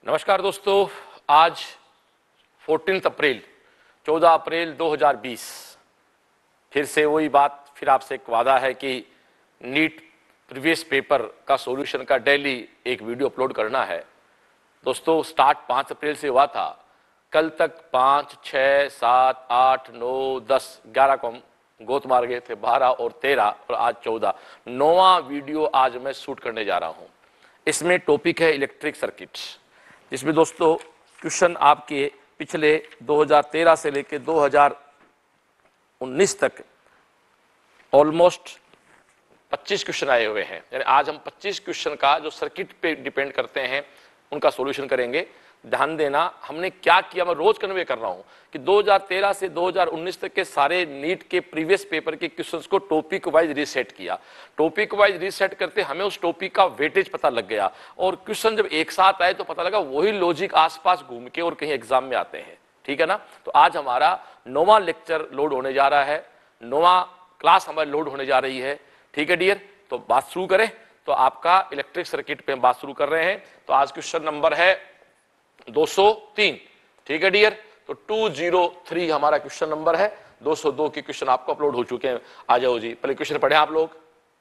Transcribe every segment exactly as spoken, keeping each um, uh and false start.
नमस्कार दोस्तों, आज चौदह अप्रैल चौदह अप्रैल दो हज़ार बीस फिर से वही बात, फिर आपसे एक वादा है कि नीट प्रीवियस पेपर का सॉल्यूशन का डेली एक वीडियो अपलोड करना है। दोस्तों स्टार्ट पाँच अप्रैल से हुआ था, कल तक पाँच, छः, सात, आठ, नौ, दस, ग्यारह को हम गोत मार गए थे, बारह और तेरह और आज चौदह। नौवां वीडियो आज मैं शूट करने जा रहा हूँ। इसमें टॉपिक है इलेक्ट्रिक सर्किट्स, जिसमें दोस्तों क्वेश्चन आपके पिछले दो हज़ार तेरह से लेकर दो हज़ार उन्नीस तक ऑलमोस्ट पच्चीस क्वेश्चन आए हुए हैं। यानी आज हम पच्चीस क्वेश्चन का जो सर्किट पे डिपेंड करते हैं उनका सॉल्यूशन करेंगे। ध्यान देना, हमने क्या किया, मैं रोज कन्वे कर रहा हूं कि दो हज़ार तेरह से दो हज़ार उन्नीस तक के सारे नीट के प्रीवियस पेपर के क्वेश्चंस को टॉपिक वाइज रीसेट किया। टॉपिक वाइज रीसेट करते हमें उस टॉपिक का वेटेज पता लग गया और क्वेश्चन जब एक साथ आए तो पता लगा वही लॉजिक आसपास घूम के और कहीं एग्जाम में आते हैं। ठीक है ना। तो आज हमारा नौवां लेक्चर लोड होने जा रहा है, नौवां क्लास हमारी लोड होने जा रही है। ठीक है डियर, तो बात शुरू करें। तो आपका इलेक्ट्रिक सर्किट पे हम बात शुरू कर रहे हैं। तो आज क्वेश्चन नंबर है दो सौ तीन। ठीक है डियर, तो दो सौ तीन हमारा क्वेश्चन नंबर है। दो सौ दो के क्वेश्चन आपको अपलोड हो चुके हैं। आ जाओ जी, पहले क्वेश्चन पढ़े आप लोग,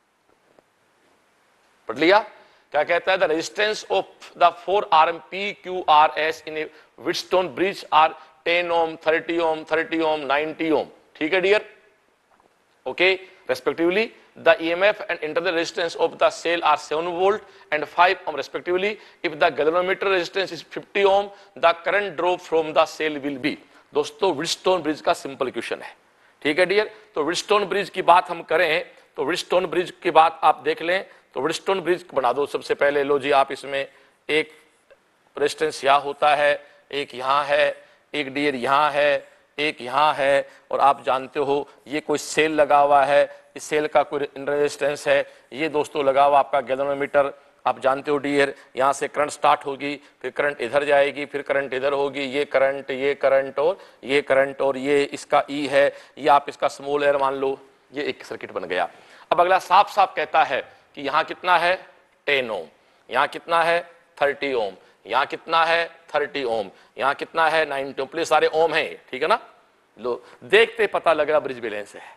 पढ़ लिया? क्या कहता है? The resistance of the four arms P Q R S in a Wheatstone bridge are ten ohm, thirty ohm, thirty ohm, ninety ohm. ठीक है dear, okay, respectively the E M F and internal resistance of the cell are seven volt and five ohm respectively. If the galvanometer resistance is fifty ohm, the current drop from the cell will be. दोस्तों Wheatstone bridge का simple question है। ठीक है dear, तो Wheatstone bridge की बात हम करें तो व्हीटस्टोन ब्रिज की बात आप देख लें तो व्हीटस्टोन ब्रिज बना दो सबसे पहले। लो जी, आप इसमें एक रेजिस्टेंस यहाँ होता है, एक यहाँ है, एक डियर यहाँ है, एक यहाँ है, और आप जानते हो ये कोई सेल लगा हुआ है, इस सेल का कोई रेजिस्टेंस है। ये दोस्तों लगा हुआ आपका गैल्वेनोमीटर। आप जानते हो डियर, यहाँ से करंट स्टार्ट होगी, फिर करंट इधर जाएगी, फिर करंट इधर होगी, ये करंट, ये करंट और ये करंट, और ये इसका ई है, ये आप इसका स्मॉल एयर मान लो। ये एक सर्किट बन गया। अब अगला साफ साफ कहता है कि यहाँ कितना है टेन ओम, यहाँ कितना है थर्टी ओम, यहाँ कितना है थर्टी ओम, यहाँ कितना है नाइंटी ओम। प्लीज सारे ओम हैं, ठीक है ना। लो देखते पता लग रहा ब्रिज बैलेंस है।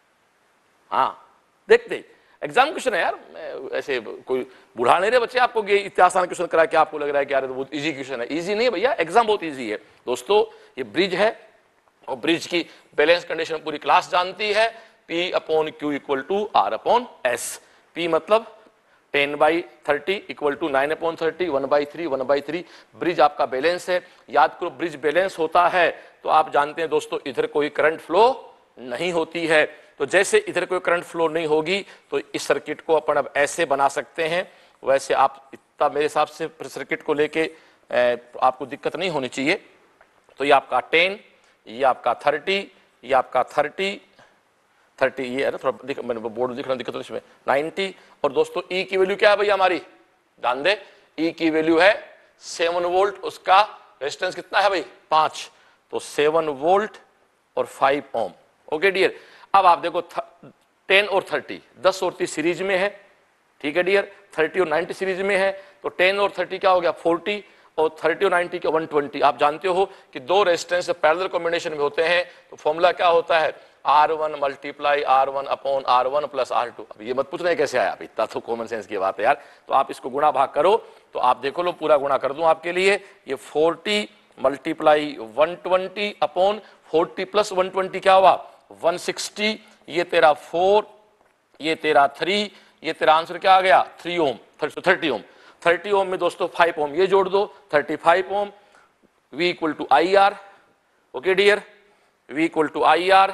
हाँ देखते, एग्जाम क्वेश्चन है यार, मैं ऐसे कोई बुढ़ा नहीं रहे बच्चे आपको कि इतना आसान क्वेश्चन करा कि आपको लग रहा है कि यार बहुत इजी क्वेश्चन है। इजी नहीं है भैया, एग्जाम बहुत इजी है। दोस्तों ये ब्रिज है और ब्रिज की बैलेंस कंडीशन पूरी क्लास जानती है। P upon Q equal to R upon S. P मतलब ten by thirty equal to nine upon thirty, one by three, one by three. Bridge आपका बैलेंस है। याद करो ब्रिज बैलेंस होता है तो आप जानते हैं दोस्तों इधर कोई करंट फ्लो नहीं होती है। तो जैसे इधर कोई करंट फ्लो नहीं होगी तो इस सर्किट को अपन अब ऐसे बना सकते हैं। वैसे आप इतना मेरे हिसाब से सर्किट को लेके आपको दिक्कत नहीं होनी चाहिए। तो ये आपका टेन, ये आपका थर्टी, ये आपका थर्टी, थर्टी ये है ना, थोड़ा दिख, मैंने बोर्ड दिख रहा दिक्कत तो इसमें नाइंटी। और दोस्तों ई की वैल्यू क्या है भैया हमारी, ध्यान दे, ई की वैल्यू है सेवन वोल्ट, उसका रेजिस्टेंस कितना है भाई पांच, तो सेवन वोल्ट और फाइव ओम। ओके डियर, अब आप देखो टेन और थर्टी, दस और तीस सीरीज में है। ठीक है डियर, थर्टी और नाइंटी सीरीज में है, तो टेन और थर्टी क्या हो गया फोर्टी, और थर्टी और नाइंटी का वन ट्वेंटी। आप जानते हो कि दो रेजिस्टेंस पैरेलल कॉम्बिनेशन में होते हैं तो फॉर्मूला क्या होता है, R one multiply R one upon R one plus R two. अब ये मत पूछना कैसे आया, इतना तो कॉमन सेंस की बात है यार। तो आप इसको गुणा भाग करो, तो आप देखो लो पूरा गुणा कर दूं आपके लिए। ये forty multiply one twenty upon forty plus one twenty क्या हुआ वन सिक्सटी, ये तेरा फोर, ये तेरा थ्री, ये तेरा आंसर क्या आ गया three ohm, thirty ohm. Thirty ohm में दोस्तों फाइव ओम ये जोड़ दो, thirty five ohm. V equal to I R. Okay dear, V equal to I R,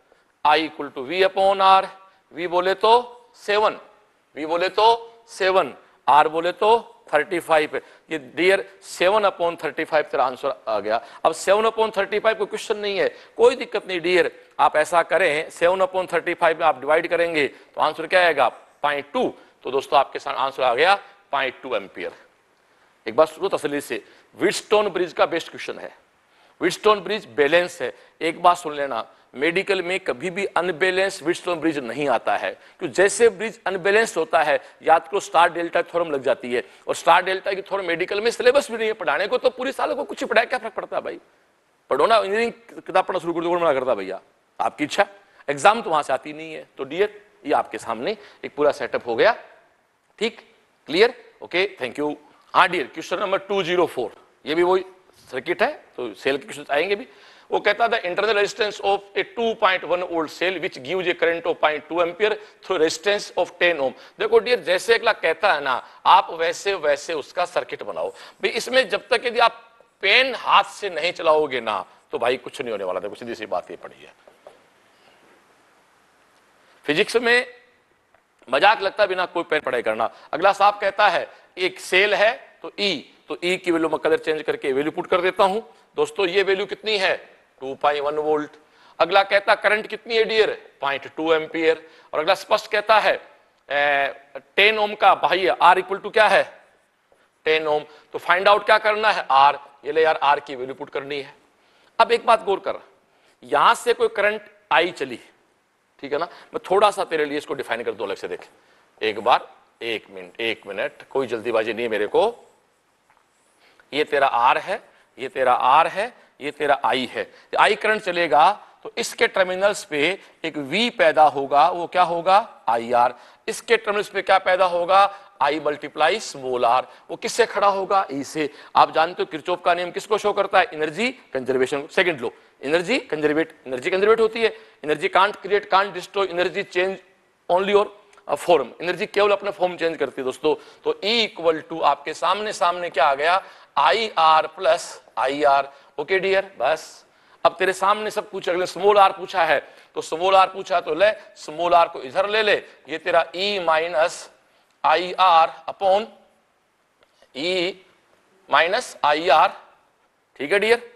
I equal to V upon R. V बोले तो सेवन, V बोले तो seven, R बोले तो थर्टी फाइव। ये dear seven upon thirty five तेरा answer आ गया। अब सेवन अपॉन थर्टी फाइव कोई क्वेश्चन नहीं है, कोई दिक्कत नहीं डियर। आप ऐसा करें सेवन अपॉन थर्टी फाइव में आप डिवाइड करेंगे तो आंसर क्या आएगा पॉइंट टू। तो दोस्तों आपके साथ आंसर आ गया पॉइंट टू एम्पियर। एक बार सुनो तसल्ली से, व्हीटस्टोन ब्रिज का बेस्ट क्वेश्चन है। व्हीटस्टोन ब्रिज बैलेंस है। एक बात सुन लेना, मेडिकल में कभी भी अनबैलेंस व्हीटस्टोन ब्रिज नहीं आता है, क्योंकि जैसे ब्रिज अनबैलेंस होता है याद करो स्टार डेल्टा थ्योरम लग जाती है, और स्टार डेल्टा की थ्योरम मेडिकल में सिलेबस भी नहीं है पढ़ाने को, तो पूरी साल को कुछ पढ़ाया क्या फर्क पड़ता है भाई, पढ़ो ना, इंजीनियरिंग किताब पढ़ना शुरू कर दो, मना करता भैया, आपकी इच्छा, एग्जाम तो वहां से आती नहीं है। तो डियर ये आपके सामने एक पूरा सेटअप हो गया, ठीक, क्लियर, ओके, थैंक यू। हाँ dear, question number two zero four, ये भी वही सर्किट है, तो सेल के क्वेश्चन आएंगे भी। वो कहता था internal resistance of a two point one volt cell which gives a current of zero point two ampere through resistance of ten ohm. देखो डियर, जैसे अगला कहता है ना, आप वैसे वैसे उसका सर्किट बनाओ भाई। इसमें जब तक यदि आप पेन हाथ से नहीं चलाओगे ना, तो भाई कुछ नहीं होने वाला। देखो सीधी सी बात ये पड़ी है, फिजिक्स में मजाक लगता बिना कोई पेन पढ़ाई करना। अगला साहब कहता है एक सेल है तो ई, तो ई की वैल्यू मैं कलर चेंज करके वैल्यू पुट कर देता हूं। दोस्तों ये वैल्यू कितनी है, टू पॉइंट वन वोल्ट। अगला कहता करंट कितनी है डियर, पॉइंट टू एम्पियर। और अगला स्पष्ट कहता है टेन ओम का बाह्य आर इक्वल टू क्या है, टेन ओम। तो फाइंड आउट क्या करना है, आर। ये ले यार, आर की वैल्यू पुट करनी है। अब एक बात गौर कर, यहां से कोई करंट आई चली, ठीक है ना, मैं थोड़ा सा तेरे लिए इसको डिफाइन कर दो अलग से, देख एक बार, एक मिनट एक मिनट, कोई जल्दीबाजी नहीं है मेरे को। ये तेरा आर है, ये तेरा आर है, ये तेरा आई है। आई करंट चलेगा तो इसके टर्मिनल्स पे एक वी पैदा होगा, वो क्या होगा, आई आर। इसके टर्मिनल्स पे क्या पैदा होगा, आई मल्टीप्लाई स्मॉल आर। वो किससे खड़ा होगा, ई से। आप जानते हो किरचॉफ का नियम किसको शो करता है, एनर्जी कंजर्वेशन, सेकंड लो, एनर्जी कंजर्वेट, एनर्जी कंजर्वेट होती है, energy can't create can't destroy, energy change only और फॉर्म, एनर्जी केवल अपना फॉर्म चेंज करती है दोस्तों। तो ई इक्वल टू आपके सामने सामने क्या आ गया, I R plus I R. Okay dear, बस अब तेरे सामने सब पूछा, अगले स्मॉल आर पूछा है तो स्मॉल आर पूछा तो ले स्मॉल आर को इधर ले ले, ये तेरा E minus I R upon E minus I R, ठीक है डियर।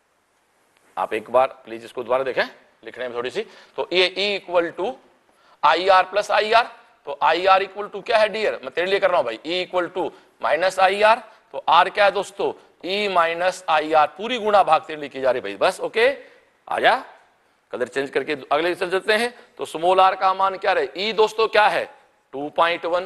आप एक बार प्लीज इसको दोबारा देखें लिखने में थोड़ी सी, तो ये E equal to I R plus I R, तो आई आर इक्वल टू क्या है डियर, मैं तेरे लिए कर रहा हूं भाई, E equal to minus I R, तो आर क्या है दोस्तों, ई माइनस आई आर, पूरी गुणा भाग तेरे लिए की जा रही भाई, बस ओके। आजा कलर चेंज करके अगले चल जाते हैं। तो स्मॉल आर का मान क्या रहे, ई दोस्तों क्या है two point one,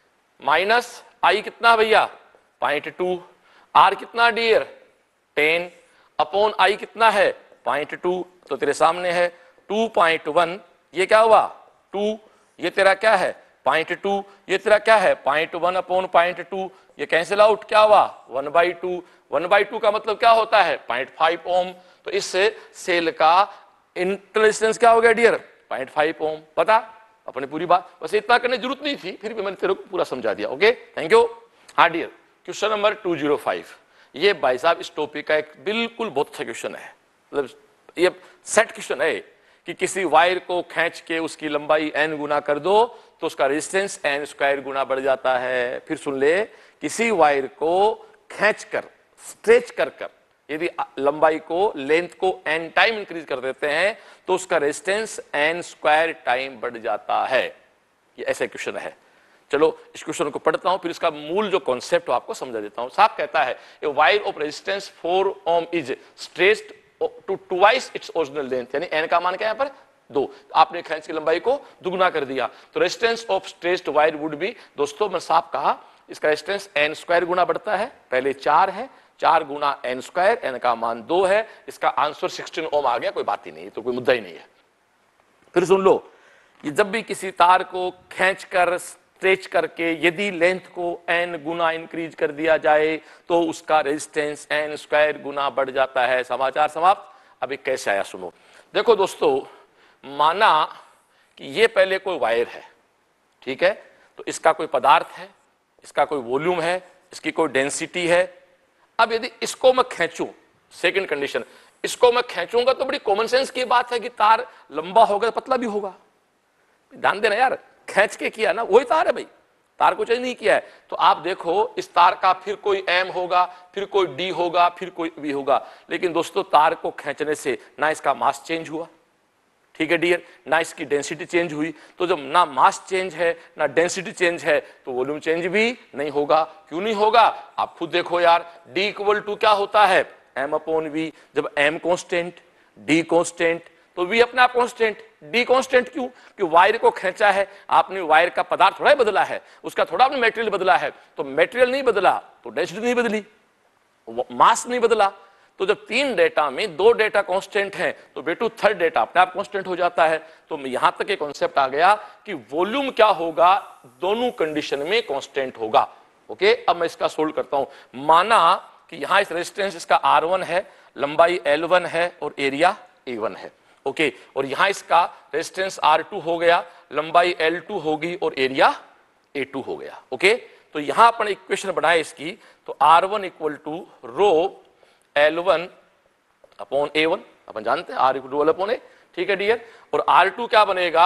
minus I कितना भैया पॉइंट टू, आर कितना डियर टेन, अपॉन आई कितना है पॉइंट टू, तो तेरे सामने है टू पॉइंट वन, ये क्या हुआ टू, ये तेरा क्या है पॉइंट टू, ये तेरा क्या है point one upon point two, ये कैंसिल आउट क्या हुआ one by two, one by two का मतलब क्या होता है पॉइंट फाइव ओम। तो इससे सेल का इंटरनल रेजिस्टेंस क्या हो गया डियर पॉइंट फाइव ओम। पता अपने पूरी बात, बस इतना करने की जरूरत नहीं थी, फिर भी मैंने तेरे को पूरा समझा दिया। Okay thank you. हाँ dear, question number two zero five, ये भाई साहब इस टॉपिक का एक बिल्कुल बहुत अच्छा क्वेश्चन है, मतलब ये सेट क्वेश्चन है कि किसी वायर को खींच के उसकी लंबाई n गुना कर दो तो उसका रेजिस्टेंस n स्क्वायर गुना बढ़ जाता है। फिर सुन ले, किसी वायर को खींच कर स्ट्रेच कर कर यदि लंबाई को लेंथ को n टाइम इंक्रीज कर देते हैं तो उसका रेजिस्टेंस n स्क्वायर टाइम बढ़ जाता है। ये ऐसा क्वेश्चन है। चलो इस क्वेश्चन को पढ़ता हूं, फिर इसका मूल जो कॉन्सेप्ट आपको समझा देता हूं। साहब कहता है a wire of resistance four ohm is stretched to twice its original length, यानी n का मान क्या है यहाँ पर दो, आपने खींच की लंबाई को दुगुना कर दिया, तो resistance of stretched wire would be, दोस्तों मैं साफ कहा इसका रेजिस्टेंस n स्क्वायर गुना बढ़ता है, पहले चार है, चार गुना n स्क्वायर, n का मान दो है, इसका आंसर सिक्सटीन ओम आ गया, कोई बात ही नहीं, तो कोई मुद्दा ही नहीं है। फिर सुन लो, ये जब भी किसी तार को खींच कर स्ट्रेच करके यदि लेंथ को n गुना इंक्रीज कर दिया जाए तो उसका रेजिस्टेंस n स्क्वायर गुना बढ़ जाता है। समाचार समाप्त। अभी कैसे आया सुनो, देखो दोस्तों, माना कि ये पहले कोई वायर है, ठीक है, तो इसका कोई पदार्थ है, इसका कोई वॉल्यूम है, इसकी कोई डेंसिटी है। अब यदि इसको मैं खींचूं, सेकंड कंडीशन, इसको मैं खींचूंगा तो बड़ी कॉमन सेंस की बात है कि तार लंबा होगा पतला भी होगा। ध्यान देना यार, खींच के किया ना, वही तार है भाई, तार को चेंज नहीं किया है। तो आप देखो इस तार का फिर कोई एम होगा, फिर कोई डी होगा, फिर कोई वी होगा, लेकिन दोस्तों तार को खींचने से ना इसका मास चेंज हुआ, ठीक है डियर, ना इसकी डेंसिटी चेंज हुई। तो जब ना मास चेंज है ना डेंसिटी चेंज है तो वॉल्यूम चेंज भी नहीं होगा। क्यों नहीं होगा, आप खुद देखो यार, D इक्वल टू क्या होता है एम अपॉन वी। जब एम कांस्टेंट डी कांस्टेंट तो वी अपने आप कांस्टेंट, डी कांस्टेंट क्यों? कि वायर को खींचा है आपने, वायर का पदार्थ थोड़ा ही बदला है, उसका थोड़ा आपने मटेरियल बदला है, तो मटेरियल नहीं बदला तो डेंसिटी नहीं बदली, मास नहीं बदला। तो जब तीन डेटा में दो डेटा कांस्टेंट हैं तो बेटू थर्ड डेटा अपने आप कांस्टेंट हो जाता है। तो यहां तक एक कॉन्सेप्ट आ गया कि वॉल्यूम क्या होगा, दोनों कंडीशन में कांस्टेंट होगा। ओके, अब मैं इसका सोल्व करता हूं। माना कि यहां इस रेजिस्टेंस इसका आर वन है, लंबाई एल वन है और एरिया ए वन है। ओके, और यहां इसका रेजिस्टेंस आर टू हो गया, लंबाई एल टू होगी और एरिया ए टू हो गया। ओके, तो यहां अपन इक्वेशन बनाए इसकी, तो R one equal to rho L one upon A one, अपन जानते हैं R equal to L upon A, ठीक है डियर। और आर टू क्या बनेगा,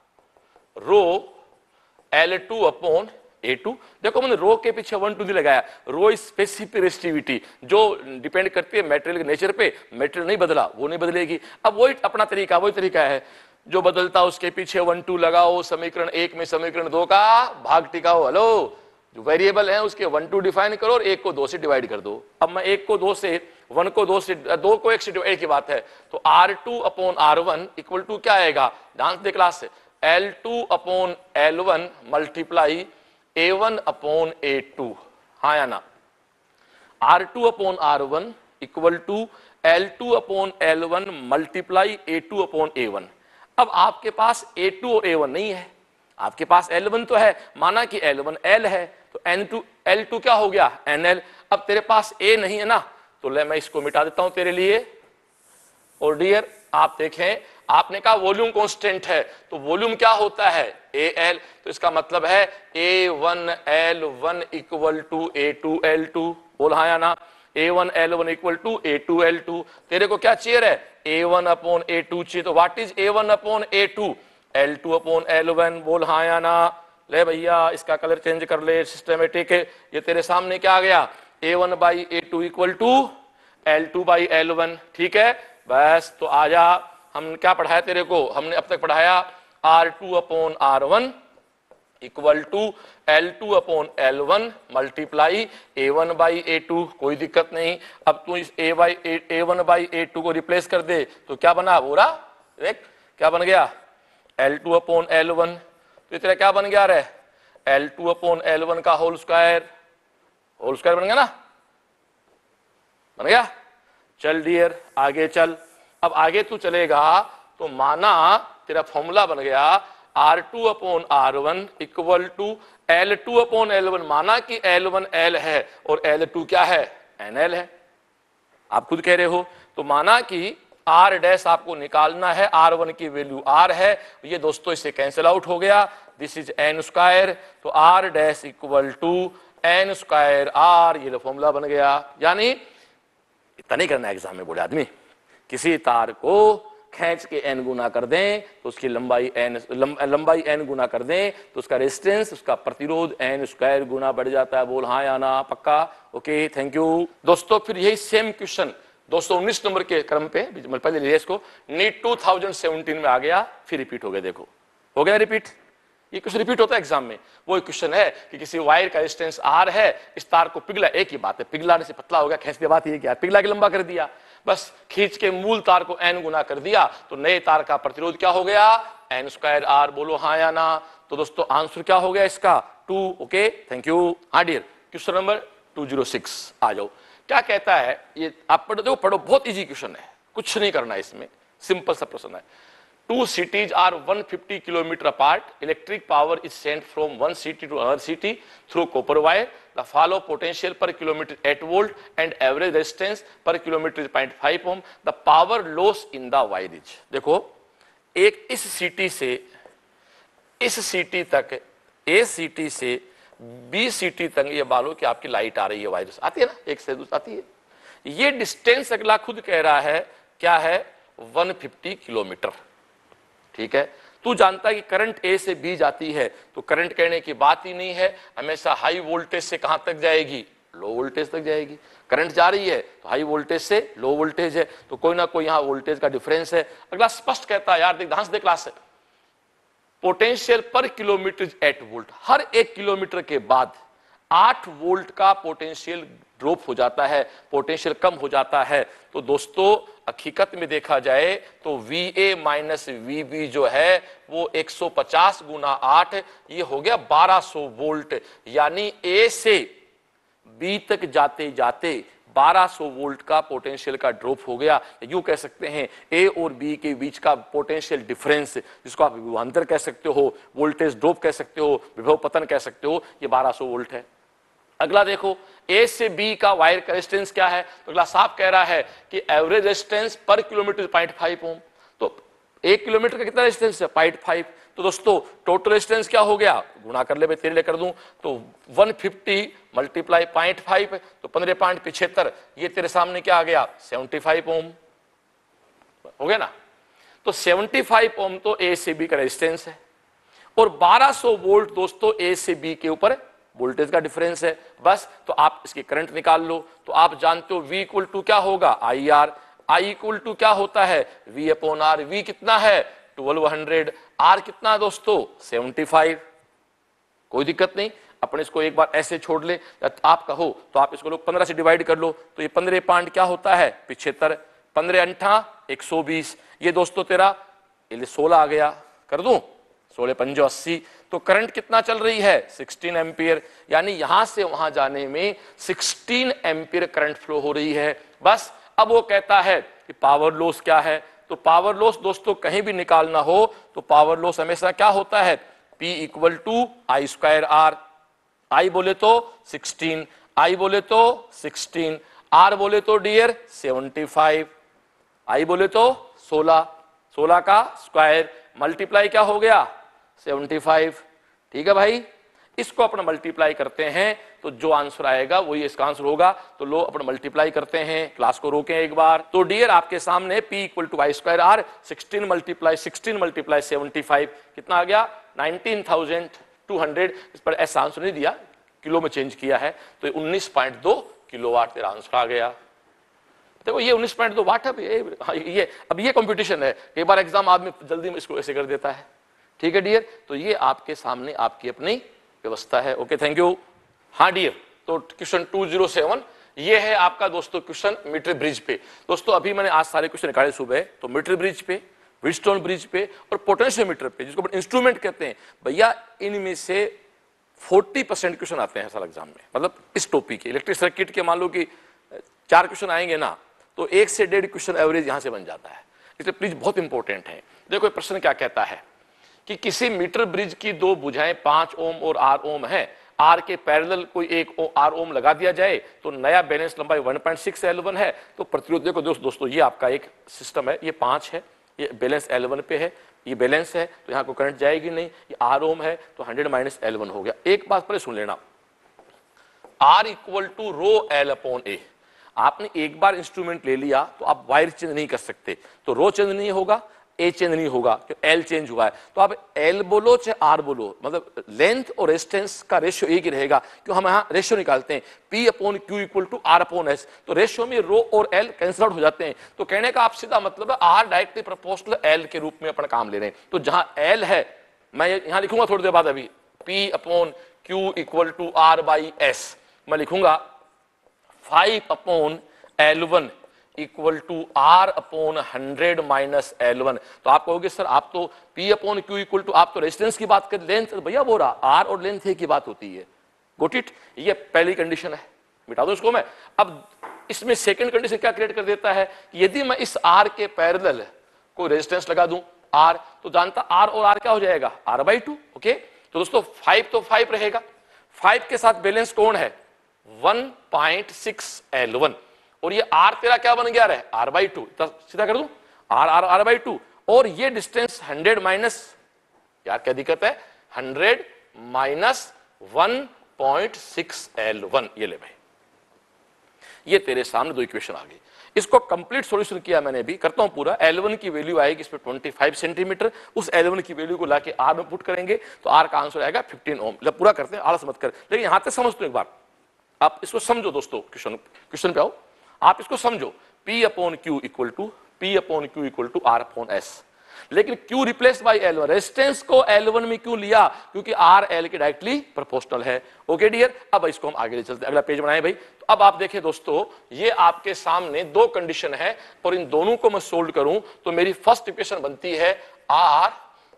rho L two upon A two. देखो मैंने रो के पीछे वन टू नहीं लगाया, रो स्पेसिफिक रेजिस्टिविटी जो डिपेंड करती है मटेरियल के नेचर पे, मटेरियल नहीं बदला वो नहीं बदलेगी। अब वही अपना तरीका, वही तरीका है जो बदलता उसके पीछे वन टू लगाओ, समीकरण एक में समीकरण दो का भाग टिकाओ। हेलो, जो वेरिएबल है उसके वन टू डिफाइन करो और एक को दो से डिवाइड कर दो। अब मैं एक को दो से, वन को दो से, दो को एक से डिवाइड की बात है, तो R two upon R one equal to क्या आएगा, ध्यान से क्लास से, L two upon L one multiply A one upon A two, हाँ या ना। R two upon R one equal to L two upon L one multiply A two upon A one. अब आपके पास ए टू और ए one नहीं है, आपके पास L one तो है, माना कि एल वन एल है तो एन टू एल टू क्या हो गया, एन एल। अब तेरे पास ए नहीं है ना, तो ले मैं इसको मिटा देता हूं तेरे लिए। और डियर आप देखें, आपने कहा वॉल्यूम कांस्टेंट है, तो वॉल्यूम क्या होता है, ए एल। तो इसका मतलब है A one L one equal to A two L two, बोल हाँ या ना। A one L one equal to A two L two. तेरे को क्या चाहिए है, A one upon A two चाहिए, तो what is A one upon A two, L two upon L one, बोल हाँ या ना। ले भैया इसका कलर चेंज कर ले, सिस्टमेटिक है। ये तेरे सामने क्या आ गया, A one by A two equal to L two by L one, ठीक है। बस तो आजा, हम क्या पढ़ाया तेरे को, हमने अब तक पढ़ाया R two upon R one equal to L two upon L one multiply A one by A two, कोई दिक्कत नहीं। अब तू इस A by A one by A two को रिप्लेस कर दे तो क्या बना, बोरा देख क्या बन गया, L two upon L one. तो इतना क्या बन गया रे, L two upon L one का होल स्क्वायर, होल स्क्वायर बन गया ना, बन गया। चल डियर आगे चल। अब आगे तू चलेगा तो माना तेरा फॉर्मूला बन गया R two upon R one equal to L two upon L one. माना कि एल वन एल है और एल टू क्या है, एन एल है, आप खुद कह रहे हो। तो माना कि आर डैश आपको निकालना है, आर वन की वैल्यू आर है, ये दोस्तों इससे कैंसिल आउट हो गया, दिस इज एन स्क्वायर। तो R dash equal to N square R, ये फॉर्मूला बन गया। यानी इतना नहीं करना एग्जाम में बोले आदमी, किसी तार को खींच के एन गुना कर दें तो उसकी लंबाई एन लंबाई एन गुना कर दें तो उसका रेजिस्टेंस, उसका प्रतिरोध एन स्क्वायर गुना बढ़ जाता है, बोल हाँ या ना, पक्का। ओके थैंक यू दोस्तों। फिर यही सेम क्वेश्चन दो सौ उन्नीस नंबर के क्रम पे पहले लिए इसको, नीट दो हज़ार सत्रह में आ गया, फिर रिपीट हो गया। देखो हो गया रिपीट, ये क्वेश्चन रिपीट होता है एग्जाम में। वो क्वेश्चन है कि किसी वायर का रेजिस्टेंस आर है, इस तार को पिघला, एक ही बात है, पिघलाने से पतला हो गया, खींच दिया, बात ये क्या, पिघला के लंबा कर दिया, बस खींच के मूल तार को एन गुना कर दिया तो नए तार का प्रतिरोध क्या हो गया, एन स्क्वायर आर, बोलो हाँ या ना। तो दोस्तों आंसर क्या हो गया इसका, टू। Okay thank you. हाँ dear question number two zero six आ जाओ। क्या कहता है ये, आप पढ़ो, देखो पढ़ो, बहुत इजी क्वेश्चन है, कुछ नहीं करना है इसमें, सिंपल सा प्रश्न है। Two cities are one hundred fifty kilometer apart. Electric power is sent from one city to another city through copper wire. The follow potential per kilometer eight volt and average resistance per kilometer is zero point five ohm. The power loss in the wire is. देखो एक इस city से इस city तक, A city से B city तक ये बालो कि आपकी लाइट आ रही है, वायर आती है ना, एक से दूसरी आती है। ये डिस्टेंस अगला खुद कह रहा है क्या है, एक सौ पचास किलोमीटर, ठीक है। तू जानता है कि करंट ए से बी जाती है तो करंट कहने की बात ही नहीं है, हमेशा हाई वोल्टेज से कहां तक जाएगी, लो वोल्टेज तक जाएगी। करंट जा रही है तो हाई वोल्टेज से लो वोल्टेज है, तो कोई ना कोई यहां वोल्टेज का डिफरेंस है। अगला स्पष्ट कहता है, यार देख ध्यान से देख क्लास है, पोटेंशियल पर किलोमीटर एट वोल्ट, हर एक किलोमीटर के बाद आठ वोल्ट का पोटेंशियल ड्रॉप हो जाता है, पोटेंशियल कम हो जाता है। तो दोस्तों हकीकत में देखा जाए तो V A minus V B जो है वो एक सौ पचास गुना आठ, ये हो गया बारह सौ वोल्ट। यानी ए से बी तक जाते जाते बारह सौ वोल्ट का पोटेंशियल का ड्रॉप हो गया। यूं कह सकते हैं ए और बी के बीच का पोटेंशियल डिफरेंस, जिसको आप विभवांतर कह सकते हो, वोल्टेज ड्रॉप कह सकते हो, विभव पतन कह सकते हो, ये बारह सौ वोल्ट है। अगला देखो ए से बी का वायर का रेजिस्टेंस क्या है, तो अगला साफ कह रहा है कि average resistance per kilometre point five ohm. तो एक किलोमीटर का कितना रेजिस्टेंस है, पॉइंट फाइव। तो दोस्तों टोटल रेजिस्टेंस क्या हो गया, गुणा कर ले, मैं तेरे लिए कर दूं, तो एक सौ पचास मल्टीप्लाई पॉइंट फाइव तो पंद्रह पॉइंट पिछहत्तर, ये तेरे सामने क्या आ गया, पचहत्तर ओम हो गया ना। तो पचहत्तर ओम तो ए से बी का रेजिस्टेंस है और बारह सौ वोल्ट दोस्तों ए से बी के ऊपर वोल्टेज का डिफरेंस है। बस तो आप इसकी करंट निकाल लो। तो आप जानते हो V इक्वल टू क्या होगा, I R. I equal to क्या होता है, V अपॉन आर। V कितना है ट्वेल्व हंड्रेड, आर कितना दोस्तों पचहत्तर। कोई दिक्कत नहीं, अपने इसको एक बार ऐसे छोड़ ले, आप कहो तो आप इसको लोग पंद्रह से डिवाइड कर लो, तो ये पंद्रह पॉइंट क्या होता है पिछहत्तर, पंद्रह अंठा एक सौ बीस, ये दोस्तों तेरा सोलह आ गया, कर दूं सोलह पंजो अस्सी। तो करंट कितना चल रही है, सोलह एम्पियर। यानी यहां से वहां जाने में सोलह एम्पियर करंट फ्लो हो रही है। बस अब वो कहता है कि पावर लॉस क्या है, तो पावर लॉस दोस्तों कहीं भी निकालना हो तो पावर लॉस हमेशा क्या होता है, P equal to I square R. I बोले तो सोलह, आई बोले तो सोलह, आर बोले तो डियर पचहत्तर, आई बोले तो सोलह, सोलह का स्क्वायर मल्टीप्लाई क्या हो गया पचहत्तर। ठीक है भाई, इसको अपन मल्टीप्लाई करते हैं तो जो आंसर आएगा वही इसका आंसर होगा। तो लो अपन मल्टीप्लाई करते हैं, क्लास को रोकें एक बार। तो डियर आपके सामने P equal to I square R, sixteen multiply sixteen multiply seventy five कितना आ गया, नाइनटीन थाउजेंड टू हंड्रेड। इस पर ऐसा आंसर नहीं दिया, किलो में चेंज किया है, तो उन्नीस पॉइंट दो किलो वाट तेरा आंसर आ गया। देखो ये उन्नीस पॉइंट दो वाट है, ये, ये अब ये कंपटीशन है, कई बार एग्जाम आदमी जल्दी में इसको ऐसे कर देता है। ठीक है डियर, तो ये आपके सामने आपकी अपनी व्यवस्था है। Okay thank you. हाँ डियर, तो क्वेश्चन टू जीरो सेवन ये है आपका दोस्तों क्वेश्चन मीटर ब्रिज पे। दोस्तों अभी मैंने आज सारे क्वेश्चन निकाले सुबह, तो मीटर ब्रिज पे, व्हीटस्टोन ब्रिज पे और पोटेंशियोमीटर पे, जिसको इंस्ट्रूमेंट कहते हैं भैया, इनमें से चालीस परसेंट क्वेश्चन आते हैं साल एग्जाम में। मतलब इस टॉपिक के इलेक्ट्रिक सर्किट के मान लो कि चार क्वेश्चन आएंगे ना, तो एक से डेढ़ क्वेश्चन एवरेज यहां से बन जाता है। इसलिए प्लीज बहुत इंपॉर्टेंट है। देखो प्रश्न क्या कहता है कि किसी मीटर ब्रिज की दो भुजाएं पांच ओम और आर ओम है, आर के पैरेलल कोई एक आर ओम लगा दिया जाए तो नया बैलेंस लंबाई one point six L one है। तो प्रतिरोध देखो दोस्त, दोस्तों ये आपका एक सिस्टम है, ये पांच है, ये बैलेंस एल वन पे है, ये बैलेंस है तो यहाँ को करंट जाएगी नहीं, ये आर ओम है तो हंड्रेड माइनस एल वन हो गया। एक बात पहले सुन लेना, R equal to rho L upon A. आपने एक बार इंस्ट्रूमेंट ले लिया तो आप वायर चेंज नहीं कर सकते, तो रो चेंज नहीं होगा, ए चेंज नहीं होगा, क्योंकि एल चेंज हुआ है। तो आप एल बोलो चाहे आर बोलो, मतलब लेंथ और रेजिस्टेंस का रेशियो एक ही रहेगा, क्यों हम यहाँ रेशियो निकालते हैं P upon Q equal to R upon S. तो रेशियो में रो और एल कैंसिल आउट हो जाते हैं। तो कहने का आप सीधा मतलब है आर डायरेक्टली प्रोपोर्शनल एल के रूप में अपना काम ले रहे हैं। तो जहां एल है, मैं यहां लिखूंगा थोड़ी देर बाद, अभी P upon Q equal to R by S, मैं लिखूंगा five upon L one equal to R upon hundred minus L one. तो आप कहोगे सर आप तो P upon Q equal to, आप तो रेजिस्टेंस की बात कर, लेंथ भैया बोल रहा, आर और लेंथ की बात होती है। गोट इट, ये पहली कंडीशन है, मिटा दो इसको मैं। अब इसमें सेकंड कंडीशन क्या क्रिएट कर देता है कि यदि मैं इस आर के पैरेलल कोई रेजिस्टेंस लगा दूं आर, तो जानता आर और आर क्या हो जाएगा, आर बाई टू। ओके, तो दोस्तों फाइव तो फाइव रहेगा, फाइव के साथ बैलेंस कौन है, one point six L one, और ये आर तेरा क्या बन गया रहे, आर बाई टू, सीधा कर दूं R R R by two, और ये डिस्टेंस हंड्रेड माइनस, यार क्या दिक्कत है, hundred minus one point six L one, ये ले भाई, ये तेरे सामने दो इक्वेशन आ गई। इसको कंप्लीट सॉल्यूशन किया मैंने, भी करता हूं पूरा। एल वन की वैल्यू आएगी इसमें पच्चीस सेंटीमीटर, उस एल वन की वैल्यू को लाके आर में पुट करेंगे तो आर का आंसर आएगा फिफ्टीन ओम। मतलब पूरा करते हैं, आलस मत कर, लेकिन यहां तक समझ तो एक बार, आप इसको समझो दोस्तों, क्वेश्चन क्वेश्चन पे आओ, आप इसको समझो। P upon Q equal to P upon Q equal to R upon S. लेकिन Q replace by L one, resistance को L वन में क्यों लिया? क्योंकि R L के डायरेक्टली प्रोपोर्शनल है। ओके डियर, अब इसको हम आगे ले चलते हैं, अगला पेज बनाए भाई। तो अब आप देखें दोस्तों, ये आपके सामने दो कंडीशन है और इन दोनों को मैं सोल्व करूं तो मेरी फर्स्ट इक्वेशन बनती है R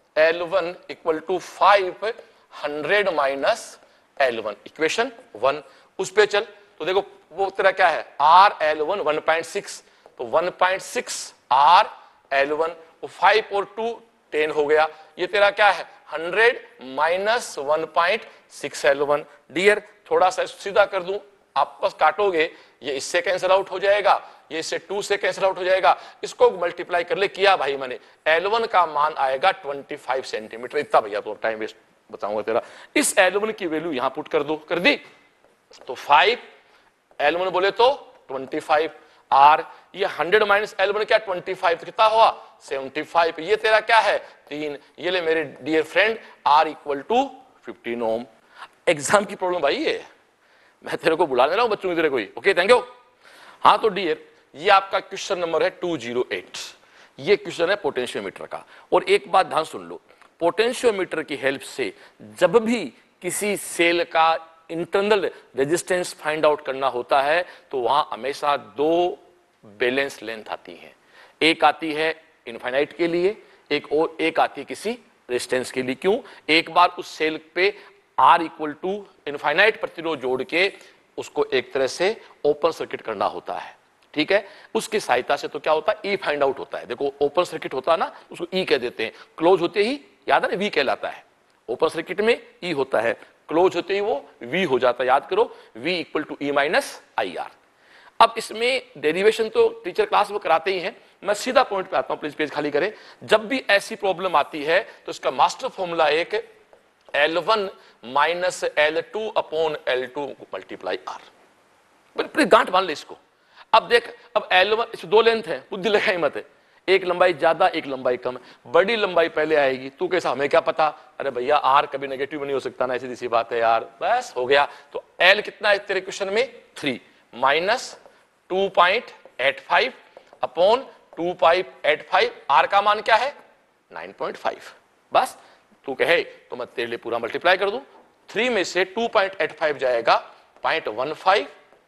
L one equal to five hundred minus L one, equation one. उस पे चल तो देखो वो तेरा क्या है, R L one one point six, तो one point six R L one, वो फाइव और टू टेन हो गया। ये तेरा क्या है, hundred minus one point six L one. Dear थोड़ा सा सीधा कर दूं, आपस काटोगे, ये इससे कैंसिल आउट हो जाएगा, ये इससे टू से कैंसिल आउट हो जाएगा, इसको मल्टीप्लाई कर ले, किया भाई मैंने। L वन का मान आएगा पच्चीस सेंटीमीटर, इतना भैया तो टाइम वेस्ट बताऊंगा तेरा। इस L वन की वैल्यू यहां पुट कर दो, कर दी, तो फाइव L वन बोले तो पच्चीस, R ये हंड्रेड माइनस L वन क्या पच्चीस, तो कितना हुआ पचहत्तर। ये तेरा क्या है, तीन। ये ले मेरे dear friend R equal to fifteen ohm. Exam की प्रॉब्लम भाई ये, मैं तेरे को बुला ले रहा हूं बच्चों की तरह कोई। Okay thank you. हाँ तो डियर ये आपका क्वेश्चन नंबर है टू जीरो एट, ये क्वेश्चन है पोटेंशियोमीटर का। और एक बात ध्यान सुन लो, पोटेंशियोमीटर की हेल्प से जब भी किसी सेल का इंटरनल रेजिस्टेंस फाइंड आउट करना होता है तो वहां हमेशा दो बैलेंस लेंथ आती है, एक आती है इनफाइनाइट के लिए, एक और एक आती है किसी रेजिस्टेंस के लिए। क्यों? एक बार उस सेल पे R इक्वल टू इनफाइनाइट प्रतिरोध जोड़ के उसको एक तरह से ओपन सर्किट करना होता है, ठीक है। उसकी सहायता से तो क्या होता है, E फाइंड आउट होता है। देखो ओपन सर्किट होता है ना, उसको E कह देते हैं, क्लोज होते ही याद है ना V कहलाता है। ओपन सर्किट में E होता है, क्लोज होते ही वो V हो जाता है, याद करो, V equal to E minus I R. अब इसमें डेरिवेशन तो टीचर क्लास में कराते ही हैं, मैं सीधा पॉइंट पे आता हूं, प्लीज पेज खाली करें। जब भी ऐसी प्रॉब्लम आती है तो इसका मास्टर फॉर्मूला एक L one minus L two upon L two multiply R. Please गांठ मान ले इसको। अब देख, अब L वन दो लेंथ है, बुद्धि लगाई मत है, एक लंबाई ज्यादा एक लंबाई कम, बड़ी लंबाई पहले आएगी। तू कैसा, हमें क्या पता, अरे भैया आर कभी नेगेटिव नहीं हो सकता ना, ऐसी सी बात है यार, बस हो गया। तो एल कितना है तेरे क्वेश्चन में, three minus two point eight five upon two point eight five, R का मान क्या है नाइन पॉइंट फाइव। बस तू कहे तो मैं तेरे लिए पूरा मल्टीप्लाई कर दूं, थ्री में से टू पॉइंट एट फाइव जाएगा point one five,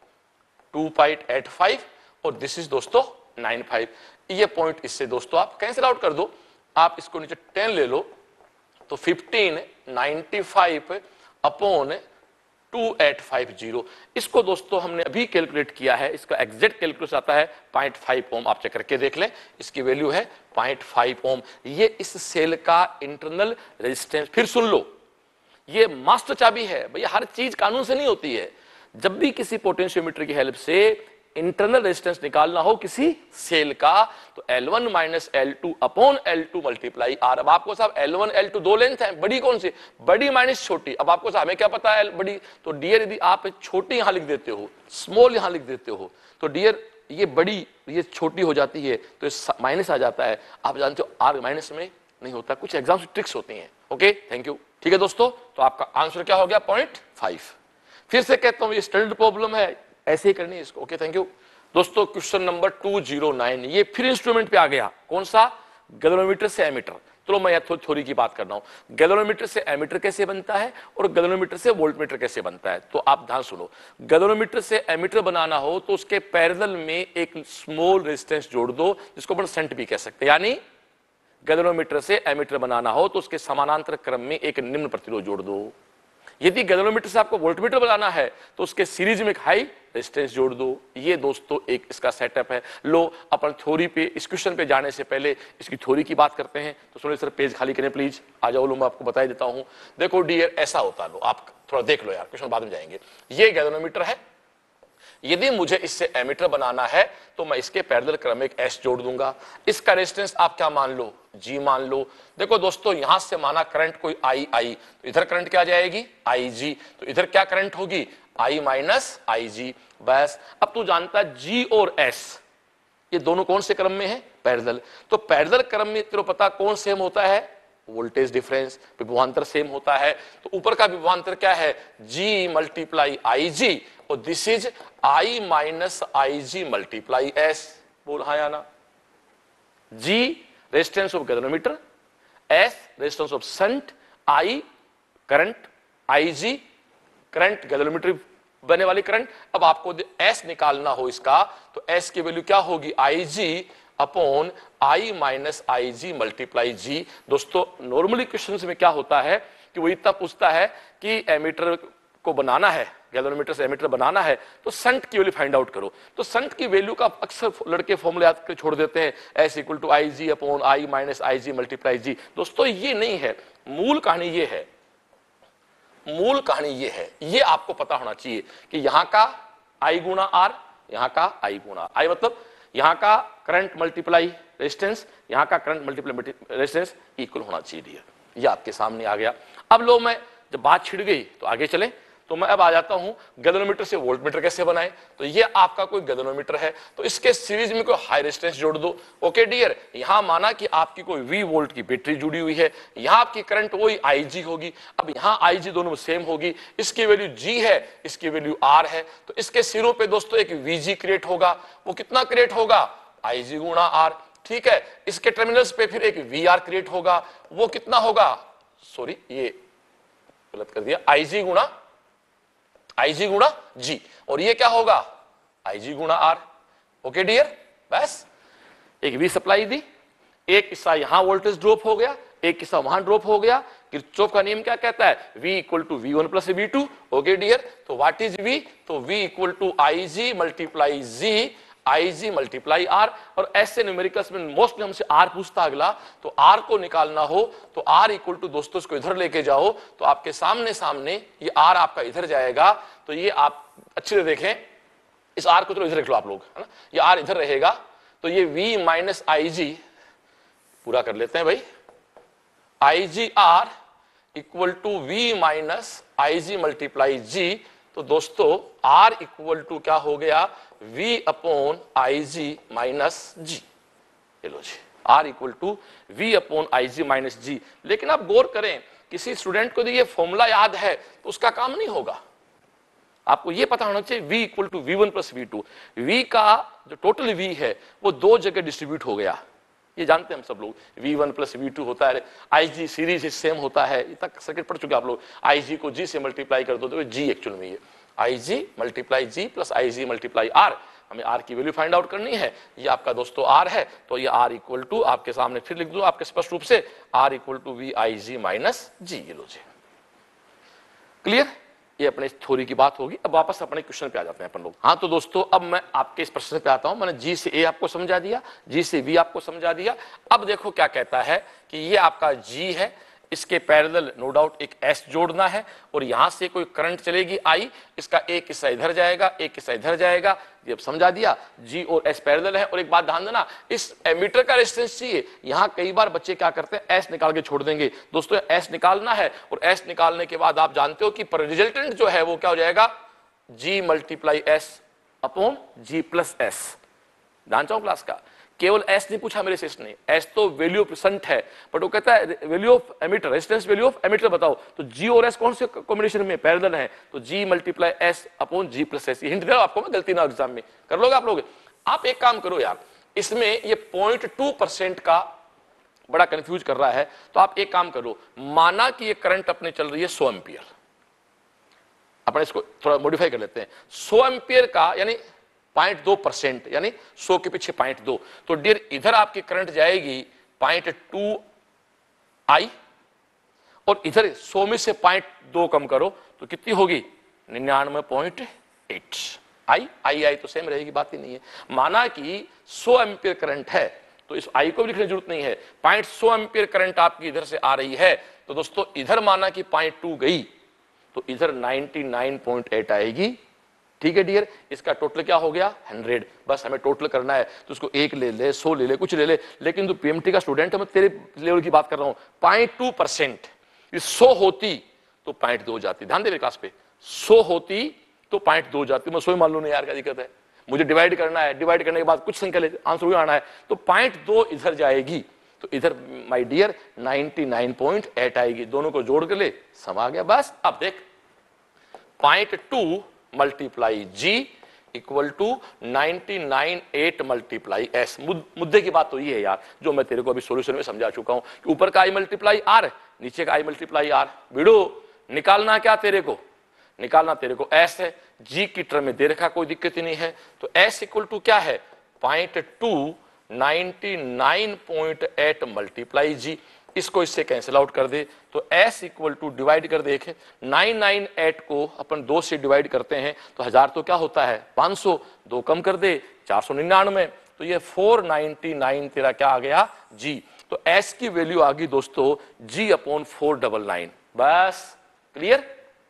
two point eight five और दिस इज दोस्तों नाइन फाइव। ये पॉइंट इससे दोस्तों आप कैंसिल आउट कर दो, आप इसको नीचे टेन ले लो तो fifteen ninety five upon two eight five zero. इसको दोस्तों हमने अभी कैलकुलेट किया है, इसका एग्जैक्ट कैलकुलेशन आता है पॉइंट फाइव ओम। आप चेक करके देख लें, इसकी वैल्यू है पॉइंट फाइव ओम। ये इस सेल का इंटरनल रेजिस्टेंस। फिर सुन लो, ये मास्टर चाबी है भैया, हर चीज कानून से नहीं होती है। जब भी किसी पोटेंशियोमीटर की हेल्प से इंटरनल रेजिस्टेंस निकालना हो किसी सेल का, तो L one minus L two upon L two multiply R. अब आपको साहब L वन L टू दो लेंथ है, बड़ी कौन सी, बड़ी माइनस छोटी। अब आपको साहब हमें क्या पता है बड़ी, तो डियर यदि आप छोटी यहां लिख देते हो, स्मॉल यहां लिख देते हो, तो डियर ये बड़ी ये छोटी हो जाती है तो माइनस आ जाता है। आप जानते हो आर माइनस में नहीं होता, कुछ एग्जाम से ट्रिक्स होती हैं। Okay thank you. ठीक है दोस्तों, तो आपका आंसर क्या हो गया, पॉइंट फाइव। फिर से कहता हूं ये स्टैंडर्ड प्रॉब्लम है, ऐसे ही करनी है इसको। ओके थैंक यू दोस्तों। Question number two zero nine, ये फिर इंस्ट्रूमेंट पे आ गया, कौन सा, गैल्वेनोमीटर से एमीटर। चलो मैं थोड़ी थोड़ी की बात कर रहा हूं, गैल्वेनोमीटर से एमीटर कैसे बनता है और गैल्वेनोमीटर से वोल्टमीटर कैसे बनता है। तो आप ध्यान सुनो, गैल्वेनोमीटर से एमीटर बनाना हो तो उसके पैरेलल में एक स्मॉल रेजिस्टेंस जोड़ दो, जिसको अपन सेंट भी कह सकते हैं। यानी गैल्वेनोमीटर से एमीटर बनाना हो तो उसके समानांतर क्रम में एक निम्न प्रतिरोध जोड़ दो। यदि गैल्वेनोमीटर से आपको वोल्टमीटर बनाना है तो उसके सीरीज में एक हाई रेजिस्टेंस जोड़ दो। ये दोस्तों एक इसका सेटअप है। लो अपन थ्योरी पे, इस क्वेश्चन पे जाने से पहले इसकी थ्योरी की बात करते हैं। तो सुनिए सर, पेज खाली करें प्लीज, आ जाओ। लो मैं आपको बता देता हूं। देखो डियर ऐसा होता, लो आप थोड़ा देख लो यार, क्वेश्चन बाद में जाएंगे। ये गैल्वेनोमीटर है, यदि मुझे इससे एमीटर बनाना है तो मैं इसके पैरेलल क्रम में एक एस जोड़ दूंगा। इसका रेजिस्टेंस आप क्या मान लो, जी मान लो। देखो दोस्तों, यहां से माना करंट कोई आई आई, तो इधर करंट क्या जाएगी, आई जी, तो इधर क्या करंट होगी, आई माइनस आई जी। बस अब तू जानता है जी और एस ये दोनों कौन से क्रम में है, पैरेलल। तो पैरेलल क्रम में तेरे को पता कौन सेम होता है, वोल्टेज डिफरेंस, विभवांतर सेम होता है। तो ऊपर का विभवांतर क्या है, जी मल्टीप्लाई आई जी, और this is I minus I G multiply S. बोल हाँ या ना। G resistance of galvanometer, S resistance of shunt, I current, I G current galvanometer बने वाली करंट। अब आपको एस निकालना हो इसका तो एस की वैल्यू क्या होगी, I G upon I minus I G multiply G. दोस्तों नॉर्मली क्वेश्चंस में क्या होता है कि वो इतना पूछता है कि एमीटर को बनाना है, गैल्वेनोमीटर से एमीटर बनाना है तो शंट की वैल्यू फाइंड आउट करो। तो शंट की वैल्यू का अक्सर लड़के फॉर्मूला याद करके छोड़ देते हैं, S equal to I G upon I minus I G multiply G. दोस्तों ये नहीं है, मूल कहानी ये है, मूल कहानी ये है, ये आपको पता होना चाहिए कि यहां का आई गुणा आर, यहां का आई गुणा आई, मतलब यहां का करंट मल्टीप्लाई रेजिस्टेंस, यहां का करंट मल्टीप्लाई रेजिस्टेंस इक्वल होना चाहिए। ये आपके सामने आ गया। अब लो मैं जब बात छिड़ गई तो आगे चले, तो मैं अब आ जाता हूं गैल्वेनोमीटर से वोल्टमीटर कैसे बनाए। तो ये आपका कोई गैल्वेनोमीटर है तो इसके सीरीज में कोई हाई रेजिस्टेंस जोड़ दो। ओके डियर, यहां माना कि आपकी कोई वी वोल्ट की बैटरी जुड़ी हुई है, यहां आपकी करंट वही आई जी होगी। अब यहां आई जी दोनों में सेम होगी, इसकी वैल्यू जी है, इसकी वैल्यू आर है, तो इसके सिरों पे दोस्तों एक वी जी क्रिएट होगा। वो कितना क्रिएट होगा, आई जी गुणा आर, ठीक है। इसके टर्मिनल्स पे फिर एक वी आर क्रिएट होगा, वो कितना होगा, सॉरी ये गलत कर दिया, आई जी गुणा आई जी गुणा जी, और ये क्या होगा, आई जी गुणा आर। ओके डियर, बस एक वी सप्लाई दी, एक हिस्सा यहां वोल्टेज ड्रॉप हो गया, एक हिस्सा वहां ड्रॉप हो गया। किरचॉफ का नियम क्या कहता है, V equal to V one plus V two. Okay dear, तो व्हाट इज V, तो V equal to I G multiply G, I G multiply R. और ऐसे न्यूमेरिकल्स में मोस्टली हमसे आर पूछता अगला, तो आर को निकालना हो तो आर इक्वल टू, दोस्तों इसको इधर लेके जाओ तो आपके सामने सामने ये आर आपका इधर जाएगा। तो ये आप अच्छे से देखें, इस आर को चलो इधर रख लो आप लोग, है ना, ये आर इधर रहेगा तो ये वी माइनस आई जी, पूरा कर लेते हैं भाई, I G R equal to V minus I G multiply G. तो दोस्तों R इक्वल टू क्या हो गया, V upon I G minus G. लो जी, R equal to V upon I G minus G. लेकिन आप गौर करें, किसी स्टूडेंट को यदि ये फॉर्मूला याद है तो उसका काम नहीं होगा। आपको ये पता होना चाहिए V equal to V one plus V two. V का जो टोटल V है वो दो जगह डिस्ट्रीब्यूट हो गया, ये जानते हैं हम सब लोग, V one plus V two होता है, आई जी सीरीज सेम होता है, इतना सर्किट पढ़ चुके आप लोग। आई जी को जी से मल्टीप्लाई कर दो तो जी एक्चुअल में ये I G multiply G plus I G multiply R. हमें आर की वैल्यू फाइंड आउट करनी है, ये आपका दोस्तों आर है, तो ये आर इक्वल टू आपके सामने फिर लिख दो आपके स्पष्ट रूप से, R equal to V I G minus G. ये लो जी, क्लियर, ये अपने थ्योरी की बात होगी। अब वापस अपने क्वेश्चन पे आ जाते हैं अपन लोग। हाँ तो दोस्तों अब मैं आपके इस प्रश्न पे आता हूं, मैंने जी से ए आपको समझा दिया, जी से वी आपको समझा दिया। अब देखो क्या कहता है कि ये आपका जी है, इसके पैरेलल नो डाउट एक एस जोड़ना है और यहां से कोई करंट चलेगी आई, इसका एक हिस्सा इधर जाएगा एक हिस्सा इधर जाएगा। ये अब समझा दिया, जी और एस पैरेलल है। और एक बात ध्यान देना, इस एमीटर का रेजिस्टेंस चाहिए, यहां कई बार बच्चे क्या करते हैं एस निकाल के छोड़ देंगे। दोस्तों एस निकालना है और एस निकालने के बाद आप जानते हो कि पर रिजल्टेंट जो है वो क्या हो जाएगा, G multiply S upon G plus S. ध्यान चाहो क्लास का, केवल एस नहीं पूछा मेरे से ने, एस तो वैल्यू ऑफ शंट है, बट वो कहता है value of ammeter, resistance value of ammeter बताओ। तो जी और एस कौन से कॉम्बिनेशन में पैरेलल है, तो G multiply S upon G plus S. Hint दे रहा हूं आपको मैं, गलती ना एग्जाम में कर लोगे आप लोग। आप एक काम करो यार, इसमें ये पॉइंट टू परसेंट का बड़ा कंफ्यूज कर रहा है, तो आप एक काम करो, माना कि ये करंट अपने चल रही है सौ एम्पियर, अपन इसको थोड़ा मॉडिफाई कर लेते हैं, सौ एम्पियर का यानी पॉइंट दो परसेंट यानी सौ के पीछे पॉइंट दो, तो डियर इधर आपकी करंट जाएगी पॉइंट टू आई और इधर सौ में से पॉइंट दो कम करो तो कितनी होगी, निन्यानवे पॉइंट एट। आई आई आई तो सेम रहेगी, बात ही नहीं है। माना कि सौ एम्पियर करंट है तो इस आई को भी लिखने की जरूरत नहीं है, पॉइंट सौ एम्पियर करंट आपकी इधर से आ रही है, तो दोस्तों इधर माना कि पॉइंट टू गई तो इधर नाइंटी नाइन पॉइंट एट आएगी। ठीक है डियर, इसका टोटल क्या हो गया हंड्रेड। बस हमें टोटल करना है तो उसको एक ले ले, सौ ले ले, कुछ ले ले, लेकिन तू पीएमटी का स्टूडेंट है, मैं तेरे लेवल की बात कर रहा हूं। पॉइंट टू परसेंट सौ होती तो पॉइंट दो जाती, ध्यान दे विकास पे, सौ होती तो पॉइंट दो जाती। मैं सौ मान लू नहीं यार, क्या दिक्कत है, मुझे डिवाइड करना है, डिवाइड करने के बाद कुछ संख्या ले, आंसर वही आना है, तो पॉइंट दो इधर जाएगी तो इधर my dear ninety nine point eight आएगी। दोनों को जोड़ कर ले, सम आ गया। बस अब देख, point two multiply G equal to ninety nine eight multiply S. मुद्दे की बात तो ये है यार, जो मैं तेरे को अभी सॉल्यूशन में समझा चुका हूं कि ऊपर का आई मल्टीप्लाई आर, नीचे का आई मल्टीप्लाई आर। बिड़ो निकालना क्या तेरे को, निकालना तेरे को एस है, जी की टर्म में दे रखा, कोई दिक्कत ही नहीं है। तो एस इक्वल टू क्या है, point two ninety nine point eight multiply G. इसको इससे कैंसिल आउट कर दे तो s इक्वल टू डिवाइड कर देखे नाइन नाइन एट को अपन दो से डिवाइड करते हैं तो हजार तो क्या होता है पाँच सौ, दो कम कर दे चार सौ निन्यानवे, तो ये फोर नाइनटी नाइन तेरा क्या आ गया g। तो s की वैल्यू आ गई दोस्तों g upon four double nine. बस क्लियर।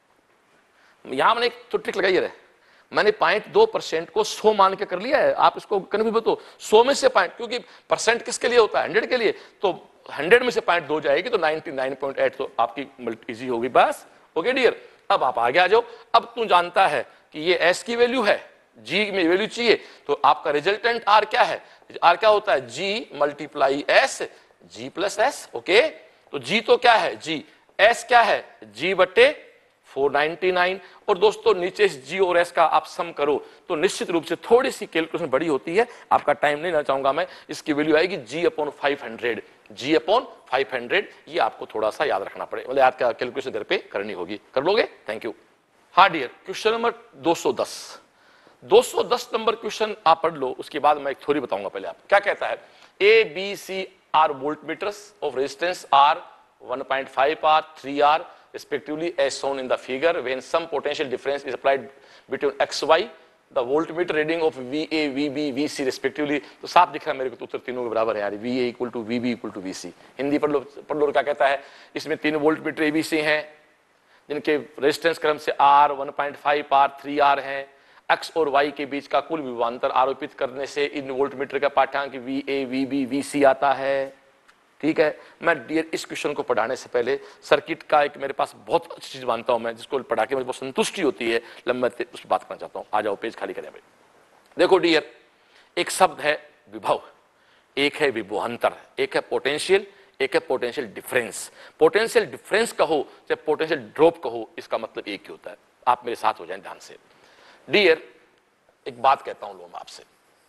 यहां मैंने एक तो ट्रिक लगाई है, मैंने पॉइंट दो परसेंट को सौ मान के कर लिया है। आप इसको कन्फ्यूज बताओ, सौ में से पॉइंट, क्योंकि परसेंट किसके लिए होता है हंड्रेड के लिए, तो हंड्रेड में से पॉइंट दो जाएगी तो नाइनटी नाइन पॉइंट एट तो आपकी इजी होगी। बस ओके डियर। अब आप आगे आ जाओ। अब तू जानता है कि ये s की वैल्यू है, g में वैल्यू चाहिए, तो आपका रिजल्टेंट r क्या है, r क्या होता है g multiply s, g plus S. Okay, तो g तो क्या है g, s क्या है g बटे फोर नाइनटी नाइन। और दोस्तों नीचे g और s का आप सम करो तो निश्चित रूप से थोड़ी सी कैलकुलेशन बड़ी होती है, आपका टाइम नहीं लेना चाहूंगा मैं। इसकी वैल्यू आएगी g upon five hundred, g upon five hundred. ये आपको थोड़ा सा याद रखना पड़ेगा, मतलब याद का कैलकुलेशन घर पे करनी होगी। कर लोगे? Thank you. हाँ डियर, क्वेश्चन नंबर दो सौ दस दो सौ दस नंबर क्वेश्चन आप पढ़ लो, उसके बाद मैं एक थ्योरी बताऊंगा। पहले आप क्या कहता है, A B C are voltmeters of resistance R one point five R three R respectively as shown in the figure. When some potential difference is applied between x y, the voltmeter reading of V A, V B, V C respectively, तो साफ दिख रहा है मेरे को, तो उत्तर तीनों के बराबर है यार, V A equal to V B equal to V C। Hindi पढ़ लो, पढ़ लो क्या कहता है। इसमें तीन वोल्टमीटर A B C हैं जिनके रेजिस्टेंस क्रम से R one point five R three R है। x और y के बीच का कुल विभवांतर आरोपित करने से इन वोल्टमीटर का पाठ्यांक V A, V B, V C आता है। ठीक है। मैं डियर इस क्वेश्चन को पढ़ाने से पहले सर्किट का एक मेरे पास बहुत अच्छी चीज मानता हूं मैं, जिसको पढ़ा के मुझे बहुत संतुष्टि होती है, लंबा उस पर बात करना चाहता हूं। आ जाओ पेज खाली करें भाई। देखो डियर, एक शब्द है विभव, एक है विभवांतर, एक है पोटेंशियल, एक है पोटेंशियल डिफरेंस। पोटेंशियल डिफरेंस कहो चाहे पोटेंशियल ड्रॉप कहो, इसका मतलब एक ही होता है। आप मेरे साथ हो जाएं ध्यान से। डियर एक बात कहता हूं लो मैं आपसे,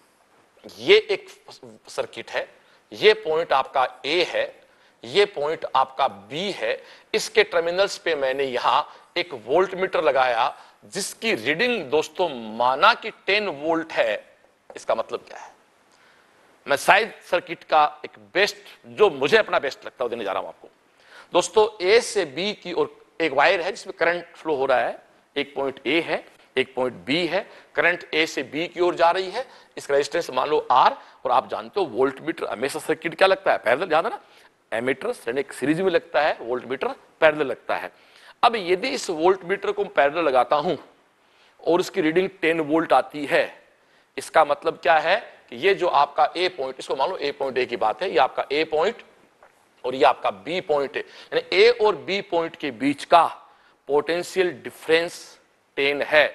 ये एक सर्किट है, ये पॉइंट आपका A है, ये पॉइंट आपका B है। इसके टर्मिनल्स पे मैंने यहां एक वोल्टमीटर लगाया जिसकी रीडिंग दोस्तों माना कि टेन वोल्ट है। इसका मतलब क्या है, मैं शायद सर्किट का एक बेस्ट, जो मुझे अपना बेस्ट लगता है देने जा रहा हूं आपको। दोस्तों A से B की ओर एक वायर है जिसमें करंट फ्लो हो रहा है, एक पॉइंट A है, एक पॉइंट B है, करंट A से B की ओर जा रही है। इसका रेजिस्टेंस मान लो R, और आप जानते हो वोल्टमीटर हमेशा सर्किट क्या लगता है पैरेलल, याद है ना, एमीटर सीरीज में लगता है, वोल्टमीटर पैरेलल लगता है। अब यदि इस वोल्टमीटर को पैरेलल लगाता हूं और उसकी रीडिंग टेन वोल्ट आती है, इसका मतलब क्या है कि ये जो आपका A पॉइंट, इसको मान लो A पॉइंट A की बात है, ये आपका A पॉइंट और ये आपका B पॉइंट है, यानी A और B पॉइंट के बीच का पोटेंशियल डिफरेंस टेन है।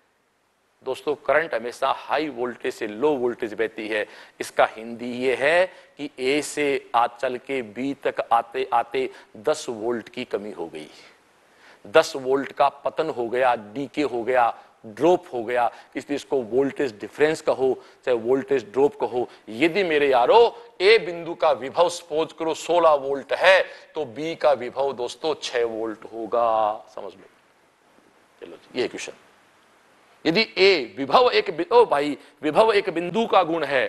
दोस्तों करंट हमेशा हाई वोल्टेज से लो वोल्टेज बहती है। इसका हिंदी ये है कि ए से आज चल के बी तक आते आते दस वोल्ट की कमी हो गई, दस वोल्ट का पतन हो गया, डीके हो गया, ड्रॉप हो गया। इसलिए इसको वोल्टेज डिफरेंस कहो चाहे वोल्टेज ड्रॉप कहो। यदि मेरे यारो ए बिंदु का विभव सपोज करो सोलह वोल्ट है तो बी का विभव दोस्तों छह वोल्ट होगा। समझ लो, चलो ये क्वेश्चन। यदि ए विभव एक, ओ भाई विभव एक बिंदु का गुण है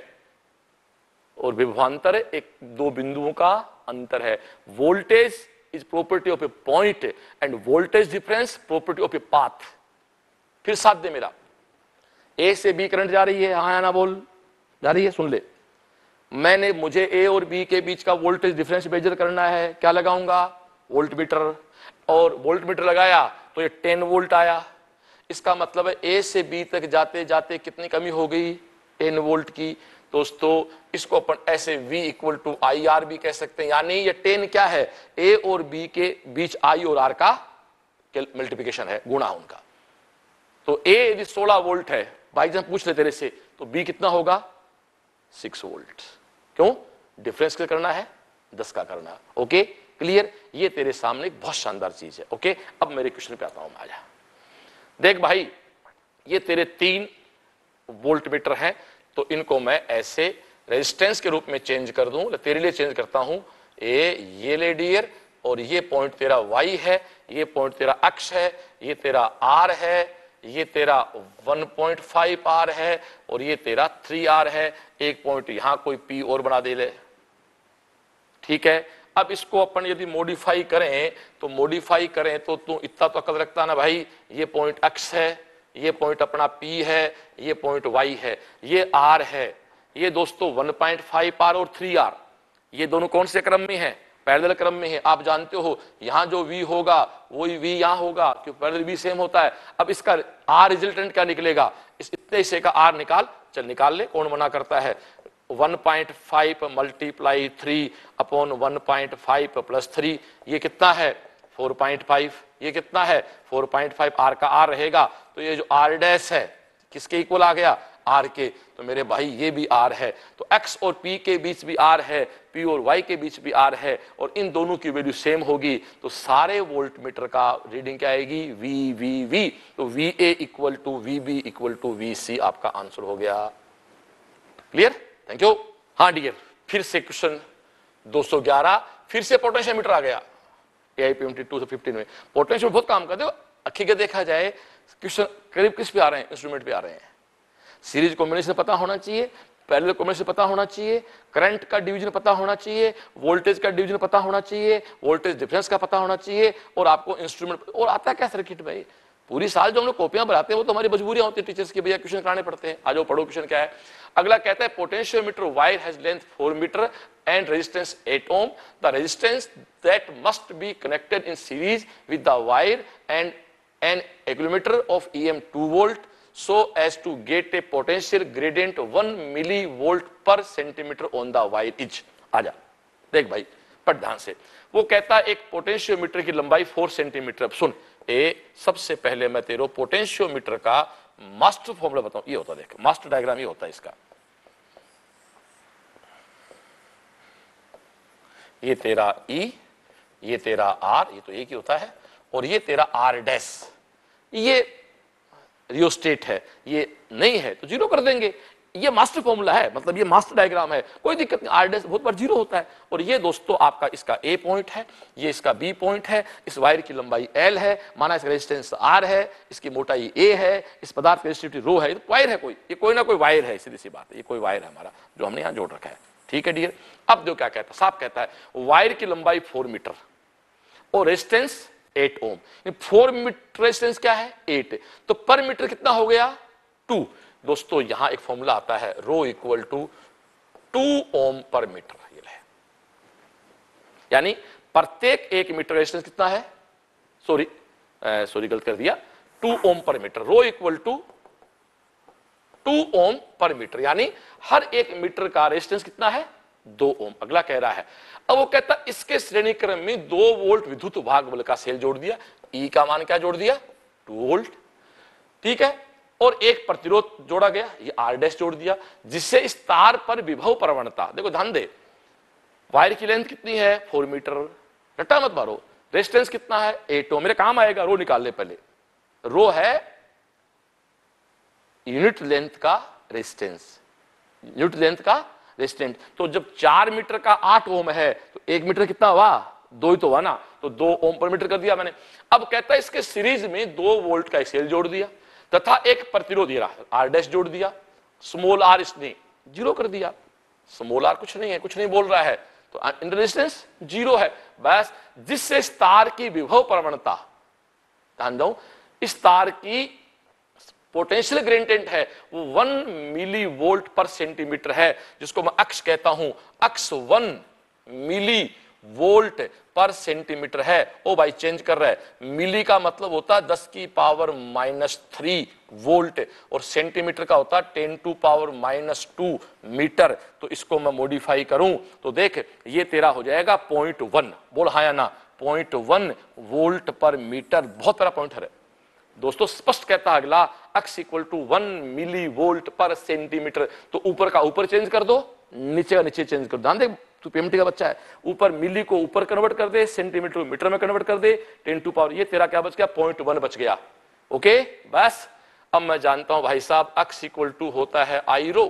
और विभवांतर एक दो बिंदुओं का अंतर है। Voltage is property of a point and voltage difference property of a path. फिर साथ दे मेरा, ए से बी करंट जा रही है, हाँ या ना बोल, जा रही है, सुन ले। मैंने मुझे ए और बी के बीच का वोल्टेज डिफरेंस मेजर करना है, क्या लगाऊंगा, वोल्टमीटर, और वोल्टमीटर लगाया तो ये टेन वोल्ट आया। इसका मतलब है ए से बी तक जाते जाते कितनी कमी हो गई, टेन वोल्ट की। दोस्तों इसको अपन ऐसे V equal to I R भी कह सकते हैं, यानी ये टेन क्या है, ए और बी के बीच आई और आर का मल्टीप्लिकेशन है, गुणा उनका। तो ए यदि सोलह वोल्ट है, बाई चांस पूछ ले तेरे से, तो बी कितना होगा, सिक्स वोल्ट। क्यों, डिफरेंस क्या करना है, दस का करना। ओके क्लियर, ये तेरे सामने एक बहुत शानदार चीज है। ओके अब मेरे क्वेश्चन पे आता हूं मैं। आजा देख भाई, ये तेरे तीन वोल्ट मीटर हैं, तो इनको मैं ऐसे रेजिस्टेंस के रूप में चेंज कर दूं। तेरे लिए चेंज करता हूं, ए ये ले डियर, और ये पॉइंट तेरा वाई है, ये पॉइंट तेरा अक्ष है, ये तेरा आर है, ये तेरा वन पॉइंट फाइव आर है, और ये तेरा थ्री आर है। एक पॉइंट यहां कोई पी और बना दे ले, ठीक है। अब इसको अपन यदि मॉडिफाई करें तो मॉडिफाई करें तो तू इतना तो अकल रखता ना भाई, ये पॉइंट एक्स है, ये पॉइंट अपना पी है, ये पॉइंट वाई है, ये आर है, ये दोस्तों वन पॉइंट फाइव आर और थ्री आर, ये दोनों कौन से क्रम में है? पैरेलल क्रम में है। आप जानते हो यहां जो v होगा वही v यहां होगा, क्योंकि पैरेलल v सेम होता है। अब इसका r रिजल्टेंट क्या निकलेगा? इस इतने हिस्से का r निकाल, चल निकाल ले, कौन मना करता है। One point five multiply three upon one point five plus three, ये कितना है? Four point five. ये कितना है? Four point five. r का r रहेगा, तो ये जो r डैश है किसके इक्वल आ गया? r के। तो मेरे भाई ये भी r है, तो x और p के बीच भी r है, p और y के बीच भी r है, और इन दोनों की वैल्यू सेम होगी, तो सारे वोल्ट मीटर का रीडिंग क्या आएगी? v v v। तो va equal to vb equal to vc आपका आंसर हो गया। क्लियर? Thank you. हाँ डियर, फिर से क्वेश्चन दो सौ ग्यारह, फिर से पोटेंशियल मीटर आ गया A I P M T two सौ फिफ्टीन में। पोटेंशियल बहुत काम करते हो। हकीकत देखा जाए क्वेश्चन करीब किस पे आ रहे हैं? इंस्ट्रूमेंट पे आ रहे हैं। सीरीज कॉम्बिनेशन पता होना चाहिए, पैरेलल कॉम्बिनेशन पता होना चाहिए, करंट का डिवीजन पता होना चाहिए, वोल्टेज का डिवीजन पता होना चाहिए, वोल्टेज डिफरेंस का पता होना चाहिए, और आपको इंस्ट्रूमेंट और आता है क्या सर्किट भाई। पूरी साल जो हम लोग कॉपियां बनाते हैं वो तो हमारी मजबूरियां होती है टीचर्स की, भैया क्वेश्चन कराने पड़ते हैं। आज वो पढ़ो क्वेश्चन क्या है। अगला कहता है potentiometer wire has length four metre and resistance eight ohm. The resistance that must be connected in series with the wire and an accumulator of E M two volt so as to get a potential gradient one millivolt per centimeter on the wire is। आजा देख भाई, पढ़ ध्यान से। वो कहता है एक पोटेंशियोमीटर की लंबाई फोर सेंटीमीटर। सुन ए, सबसे पहले मैं तेरे पोटेंशियोमीटर का मास्टर फॉर्मूला बताऊं। ये होता है, देख मास्टर डायग्राम ये होता है इसका। ये तेरा E, ये तेरा R, ये तो एक ही होता है, और ये तेरा R डैश, ये रियोस्टेट है, ये नहीं है तो जीरो कर देंगे। ये मास्टर फॉर्मूला है, मतलब ये मास्टर डायग्राम है, कोई दिक्कत नहीं। आर डैश बहुत बार जीरो होता है। और ये दोस्तों आपका इसका ए पॉइंट है, ये इसका बी पॉइंट है, इस वायर की लंबाई एल है, माना इसका रेजिस्टेंस आर है, इसकी मोटाई ए है, इस पदार्थ की रेजिस्टिविटी रो है। ये तो वायर है, कोई ये कोई ना कोई वायर है, सीधी सी बात है, ये कोई वायर है हमारा जो हमने यहाँ जोड़ रखा है। ठीक है डियर। अब जो क्या कहता है, साफ कहता है वायर की लंबाई फोर मीटर और resistance eight ohm. Four metre resistance क्या है? एट। तो पर मीटर कितना हो गया? टू। दोस्तों यहां एक फॉर्मूला आता है, rho equal to two ohm per metre. ये है, यानी प्रत्येक एक मीटर रेजिस्टेंस कितना है? सॉरी सॉरी गलत कर दिया, two ohm per metre. Rho equal to two ohm per metre, यानी हर एक मीटर का रेजिस्टेंस कितना है? दो ओम। अगला कह रहा है, अब वो कहता इसके श्रेणी क्रम में दो वोल्ट विद्युत भाग बल का सेल जोड़ दिया। ई का मान क्या जोड़ दिया? Two volt. ठीक है, और एक प्रतिरोध जोड़ा गया, ये आर डैश जोड़ दिया, जिससे इस तार पर विभव प्रवणता, देखो ध्यान दे, वायर की लेंथ कितनी है? Four metre. रट्टा मत मारो। रेजिस्टेंस कितना है? Eight ohm. मेरे काम आएगा, रो निकाल ले पहले। रो है यूनिट लेंथ का रेजिस्टेंस, यूनिट लेंथ का रेजिस्टेंस। तो जब चार मीटर का आठ ओम है तो एक मीटर कितना हुआ? दो ही तो हुआ ना, तो दो ओम पर मीटर कर दिया मैंने। अब कहता है इसके सीरीज में दो वोल्ट का सेल जोड़ दिया तथा एक प्रतिरोध आर डैश जोड़ दिया। स्मॉल आर इसने जीरो कर दिया, स्मॉल आर कुछ नहीं है, कुछ नहीं बोल रहा है, तो इंटर रेजिस्टेंस जीरो है बस। जिससे इस तार की विभव प्रवणता, ध्यान दो, इस तार की पोटेंशियल ग्रेडियंट है वो one millivolt per centimetre है, जिसको मैं अक्ष कहता हूं। अक्ष one millivolt per centimetre है। ओ भाई चेंज कर रहा है, मिली का मतलब होता है दस की पावर माइनस थ्री वोल्ट, और सेंटीमीटर का होता है ten to power minus two metre. तो इसको मैं मॉडिफाई करूं तो देख, ये तेरा हो जाएगा पॉइंट वन। बोल हाँ या ना? Point one volt per metre. बहुत बड़ा पॉइंट है दोस्तों, स्पष्ट कहता अगला, अक्स equal to one millivolt per centimetre. तो ऊपर का ऊपर चेंज कर दो, नीचे का नीचे चेंज कर दो। ध्यान दे, तू पीएमटी का बच्चा है, ऊपर मिली को ऊपर कन्वर्ट कर दे, सेंटीमीटर मीटर में कन्वर्ट कर दे, टेन टू पावर, ये तेरा क्या बच गया? पॉइंट वन बच गया। ओके बस। अब मैं जानता हूं भाई साहब x इक्वल टू होता है I rho,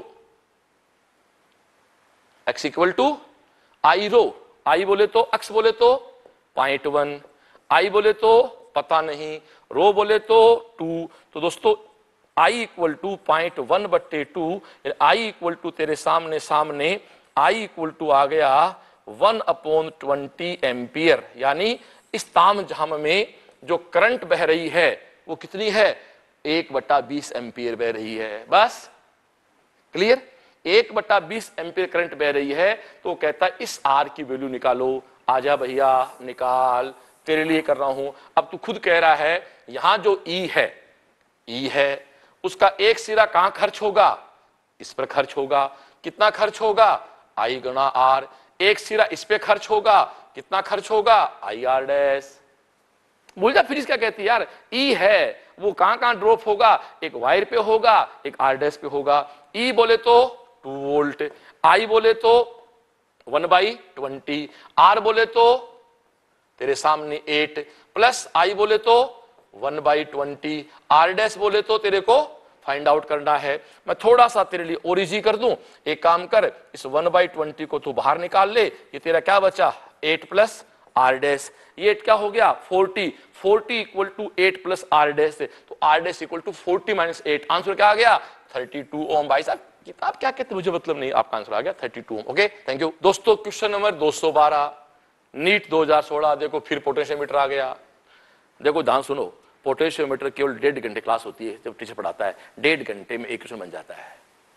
x equal to I rho, I बोले तो x बोले तो पॉइंट वन, आई बोले तो पता नहीं, रो बोले तो टू। तो दोस्तों i equal to point one बट्टे टू, आई इक्वल टू तेरे सामने सामने i इक्वल टू आ गया वन अपॉन ट्वेंटी एम्पियर, यानी इस ताम झाम में जो करंट बह रही है वो कितनी है, एक बट्टा बीस एम्पियर बह रही है। बस क्लियर, एक बट्टा बीस एम्पियर करंट बह रही है। तो कहता है इस आर की वैल्यू निकालो। आजा भैया निकाल, तेरे लिए कर रहा हूं। अब तू खुद कह रहा है यहां जो ई है, ई है उसका एक सिरा कहां खर्च होगा, इस पर खर्च होगा। कितना खर्च होगा, आई गुना आर। एक सिरा इस पे खर्च होगा, कितना खर्च होगा, आई आर डैश। बोल जा फिर क्या कहती है यार, ई है वो कहां कहां ड्रॉप होगा, एक वायर पे होगा, एक आर डैश पे होगा। ई बोले तो टू वोल्ट, आई बोले तो वन बाई ट्वेंटी, आर बोले तो तेरे सामने एट, प्लस आई बोले तो one by twenty, R dash बोले तो तेरे को फाइंड आउट करना है। मैं थोड़ा सा तेरे लिए और इजी कर दूं, एक काम कर, इस वन बाई ट्वेंटी को तू बाहर निकाल ले। ये तेरा क्या बचा, एट प्लस आर डैश। ये क्या हो गया, forty, forty equal to eight plus R dash, तो R dash equal to forty minus eight. Answer क्या आ गया, थर्टी टू ओम। भाई साहब किताब क्या कहते मुझे मतलब नहीं, आपका आंसर आ गया thirty two ohm. Okay thank you दोस्तों। क्वेश्चन नंबर दो सौ बारह नीट दो हज़ार सोलह। देखो फिर पोटेंशियोमीटर आ गया। देखो ध्यान सुनो, पोटेंशियोमीटर केवल डेढ़ घंटे क्लास होती है, जब टीचर पढ़ाता है डेढ़ घंटे में एक क्वेश्चन बन जाता है।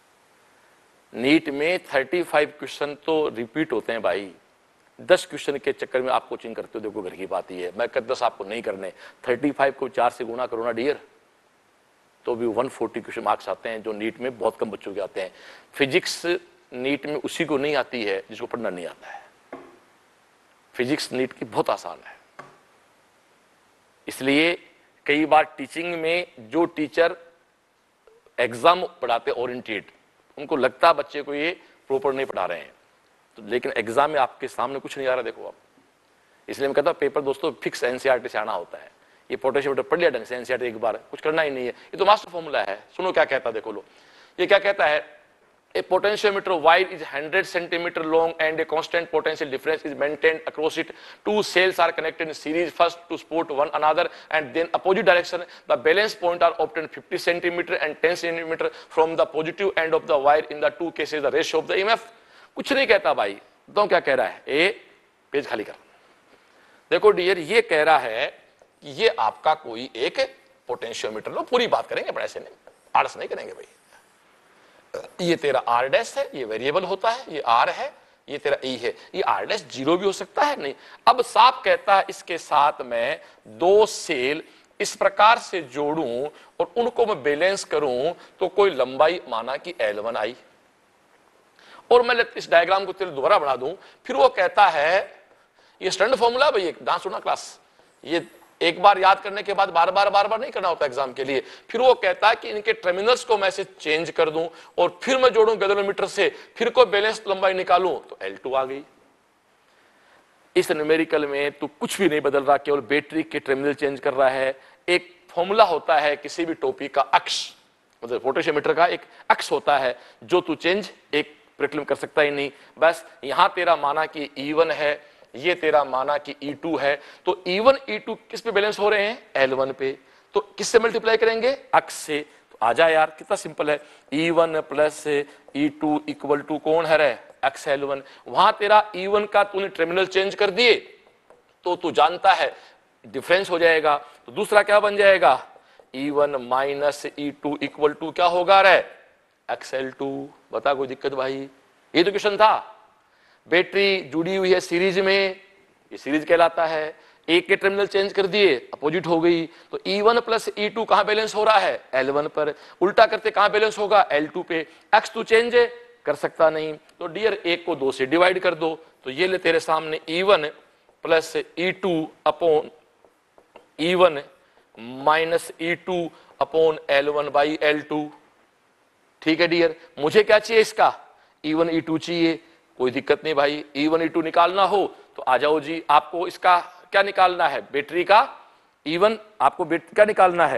नीट में पैंतीस क्वेश्चन तो रिपीट होते हैं भाई। दस क्वेश्चन के चक्कर में आप कोचिंग करते हो, देखो घर की बात ही है। मैं दस आपको नहीं करने, पैंतीस को चार से गुना करो ना डियर, तो भी एक सौ चालीस क्वेश्चन मार्क्स आते हैं, जो नीट में बहुत कम बच्चों के आते हैं। फिजिक्स नीट में उसी को नहीं आती है जिसको पढ़ना नहीं आता है। फिजिक्स नीट की बहुत आसान है, इसलिए कई बार टीचिंग में जो टीचर एग्जाम पढ़ाते ओरिएंटेड, उनको लगता है बच्चे को ये प्रॉपर नहीं पढ़ा रहे हैं, तो लेकिन एग्जाम में आपके सामने कुछ नहीं आ रहा। देखो आप, इसलिए मैं कहता हूं पेपर दोस्तों फिक्स एनसीईआरटी से आना होता है। ये पोटेंशियोमीटर पढ़ लिया ढंग से एनसीईआरटी एक बार, कुछ करना ही नहीं है, ये तो मास्टर फॉर्मूला है। सुनो क्या कहता है, देखो लो ये क्या कहता है, A potentiometer wire is one hundred centimeter long and a constant potential difference is maintained across it. Two cells are connected in series first to support one another and then opposite direction. The balance point are obtained fifty centimeter and ten centimeter from the positive end of the wire. In the two cases the ratio of the E M F. कुछ नहीं कहता भाई, तो क्या कह रहा है, ए page खाली कर। देखो डियर, ये कह रहा है कि ये आपका कोई एक पोटेंशियोमीटर लो, पूरी बात करेंगे पर ऐसे नहीं, आर्ट्स नहीं करेंगे भाई। ये तेरा आर डैश है, ये वेरिएबल होता है, ये आर है, ये तेरा ई है। ये आर डैश जीरो भी हो सकता है, नहीं। अब साफ कहता है इसके साथ मैं दो सेल इस प्रकार से जोड़ूं और उनको मैं बैलेंस करूं तो कोई लंबाई माना कि एल वन आई, और मैं इस डायग्राम को तेरे दोबारा बना दूं। फिर वो कहता है, ये स्टैंडर्ड फॉर्मूला भाई, डांस सुना क्लास, ये एक बार याद करने के बाद बार बार बार बार नहीं करना होता एग्जाम के लिए। फिर वो कहता है कि इनके टर्मिनल्स को मैं से चेंज कर दूं और फिर मैं जोड़ूं गैल्वेनोमीटर से, फिर कोई बैलेंस लंबाई निकालूं तो एल टू आ गई। इस न्यूमेरिकल में तो कुछ भी नहीं बदल रहा, केवल बैटरी के टर्मिनल चेंज कर रहा है। एक फॉर्मूला होता है किसी भी टॉपिक का, अक्ष मतलब पोटेंशियोमीटर का एक अक्ष होता है जो तू चेंज एक प्रक्रिया कर सकता ही नहीं। बस यहां तेरा माना कि ई वन है, ये तेरा माना कि ई टू है, तो ई वन ई टू किस पे बैलेंस हो रहे हैं, एल वन पे। तो किससे मल्टीप्लाई करेंगे, अक्ष से। तो आजा यार कितना सिंपल है, E one plus E two equal to कौन है रे, एक्स एल वन। वहां तेरा ई वन का तूने टर्मिनल चेंज कर दिए तो तू जानता है डिफरेंस हो जाएगा। तो दूसरा क्या बन जाएगा, E one minus E two equal to क्या होगा रे, एक्स एल टू। बता कोई दिक्कत भाई, ये तो क्वेश्चन था। बैटरी जुड़ी हुई है सीरीज में, ये सीरीज कहलाता है। एक के टर्मिनल चेंज कर दिए, अपोजिट हो गई, तो E one plus E two कहां बैलेंस हो रहा है, एल वन पर। उल्टा करते कहां बैलेंस होगा, एल टू पे। एक्स तो चेंज कर सकता नहीं, तो डियर एक को दो से डिवाइड कर दो, तो ये ले तेरे सामने E one plus E two upon E one minus E two upon L one by L two. ठीक है डियर, मुझे क्या चाहिए इसका, ई वन ई टू चाहिए, कोई दिक्कत नहीं भाई। ई वन ई टू निकालना हो तो आ जाओ जी। आपको इसका क्या निकालना है, बैटरी का ई वन आपको बैटरी का निकालना है,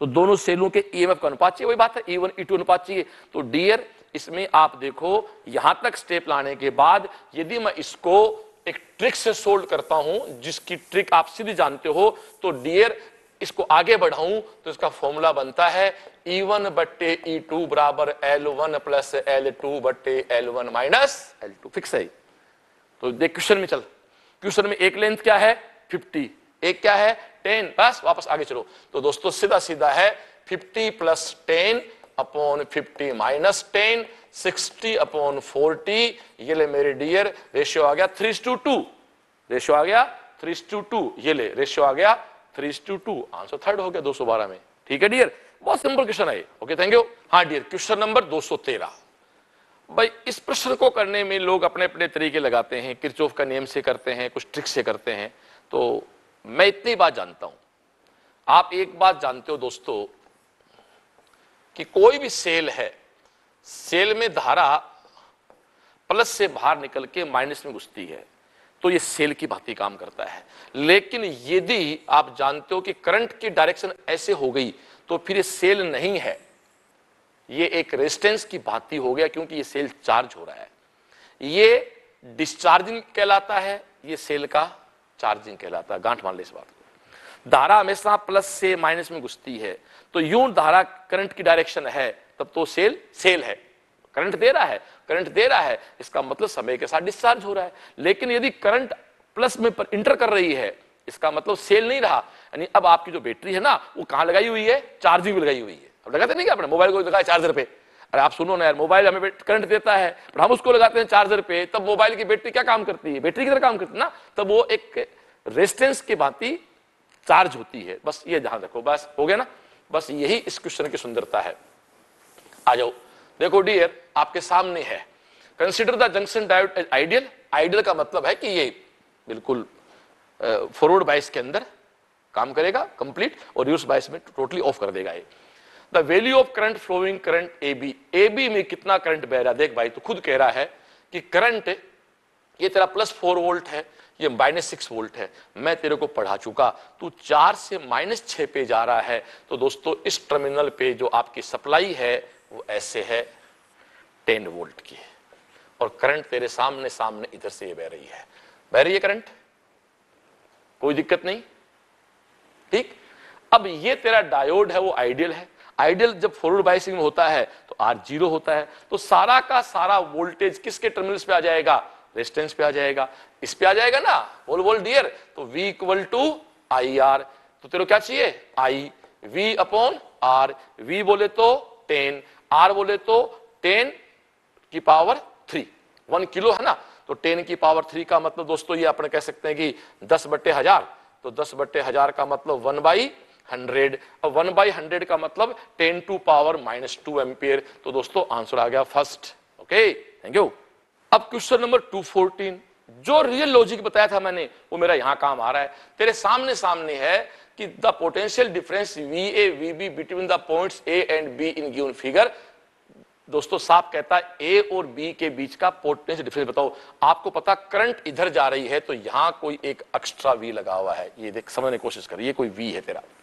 तो दोनों सेलों के ईएमएफ का अनुपात चाहिए, वही बात है, ई वन ई टू अनुपात चाहिए। तो डियर इसमें आप देखो यहां तक स्टेप लाने के बाद यदि मैं इसको एक ट्रिक से सोल्व करता हूं, जिसकी ट्रिक आप सीधी जानते हो, तो डियर इसको आगे बढ़ाऊं तो इसका फॉर्मूला बनता है ई वन बट्टे ई टू बराबर L one plus L two बट्टे L one minus L two. Fix है। तो देख क्वेश्चन में चल, क्वेश्चन में एक लेंथ क्या है फिफ्टी, एक क्या है टेन, बस वापस आगे चलो। तो दोस्तों सीधा सीधा है fifty plus ten upon fifty minus ten, sixty upon forty, ये ले मेरे डियर रेशियो आ गया थ्री टू टू, रेशियो आ गया थ्री टू टू, ये ले रेशियो आ गया three to two, answer third हो गया दो सौ बारह में। ठीक है डियर, बहुत सिंपल क्वेश्चन है। Okay thank you. हाँ डियर, क्वेश्चन नंबर दो सौ तेरह। भाई इस प्रश्न को करने में लोग अपने अपने तरीके लगाते हैं, किरचॉफ का नियम से करते हैं, कुछ ट्रिक से करते हैं। तो मैं इतनी बात जानता हूं, आप एक बात जानते हो दोस्तों कि कोई भी सेल है, सेल में धारा प्लस से बाहर निकल के माइनस में घुसती है, तो ये सेल की भांति काम करता है। लेकिन यदि आप जानते हो कि करंट की डायरेक्शन ऐसे हो गई तो फिर ये सेल नहीं है, ये एक रेजिस्टेंस की भांति हो गया, क्योंकि ये सेल चार्ज हो रहा है। ये डिस्चार्जिंग कहलाता है, ये सेल का चार्जिंग कहलाता है। गांठ मान ले इस बात को। धारा हमेशा प्लस से माइनस में घुसती है, तो यूं धारा करंट की डायरेक्शन है, तब तो सेल सेल है, करंट दे रहा है, करंट दे रहा है, इसका मतलब समय के साथ डिस्चार्ज हो रहा है। लेकिन यदि करंट प्लस में पर इंटर कर रही है, इसका मतलब सेल नहीं रहा। यानी अब आपकी जो बैटरी है ना, वो कहां लगाई हुई है, चार्जिंग में लगाई हुई है। अब लगाते नहीं क्या अपने मोबाइल को लगाया चार्जर पे, अरे आप सुनो ना यार, मोबाइल हमें करंट देता है पर हम उसको लगाते हैं चार्जर पे, तब मोबाइल की बैटरी क्या काम करती है, बैटरी की तरह काम करती है ना, तब वो एक रेजिस्टेंस की भांति चार्ज होती है। बस ये ध्यान रखो, बस हो गया ना। बस यही इस क्वेश्चन की सुंदरता है। आ जाओ, देखो डियर आपके सामने है, consider the junction diode as ideal. Ideal का मतलब है कि ये बिल्कुल फॉरवर्ड बायस के अंदर काम करेगा कंप्लीट, और रिवर्स बायस में टोटली ऑफ कर देगा ये। The value of current flowing current A B, A B में कितना करंट बह रहा है, देख भाई तो खुद कह रहा है कि करंट ये तेरा प्लस फोर वोल्ट है, ये माइनस सिक्स वोल्ट है। मैं तेरे को पढ़ा चुका, तू चार से माइनस छह पे जा रहा है। तो दोस्तों इस टर्मिनल पे जो आपकी सप्लाई है वो ऐसे है टेन वोल्ट की, और करंट तेरे सामने सामने इधर से ये बह रही है, बह रही है करंट, कोई दिक्कत नहीं। ठीक, अब ये तेरा डायोड है वो आइडियल है। आइडियल जब फॉरवर्ड बायसिंग में होता है तो आर जीरो होता है, तो सारा का सारा वोल्टेज किसके टर्मिनल्स पे आ जाएगा, रेजिस्टेंस पे आ जाएगा, इस पे आ जाएगा ना, बोल बोल डियर। तो V equal to I R, तो तेरे को क्या चाहिए I, V upon R, V बोले तो टेन, R बोले तो टेन की पावर थ्री, वन किलो है ना, तो टेन की पावर थ्री का मतलब दोस्तों ये अपने कह सकते हैं कि दस बट्टे हजार, तो दस बट्टे हजार का मतलब वन बाई हंड्रेड, और वन बाई हंड्रेड का मतलब ten to power minus two ampere. तो दोस्तों आंसर आ गया फर्स्ट। Okay thank you. अब क्वेश्चन नंबर टू फोर्टीन, जो रियल लॉजिक बताया था मैंने वो मेरा यहां काम आ रहा है। तेरे सामने सामने है कि the potential difference V A V B between the points A and B in given figure. दोस्तों साफ कहता है ए और बी के बीच का पोटेंशियल डिफरेंस बताओ। आपको पता करंट इधर जा रही है, तो यहां कोई एक एक्स्ट्रा वी लगा हुआ है, ये देख समझने की कोशिश कर, ये कोई वी है तेरा,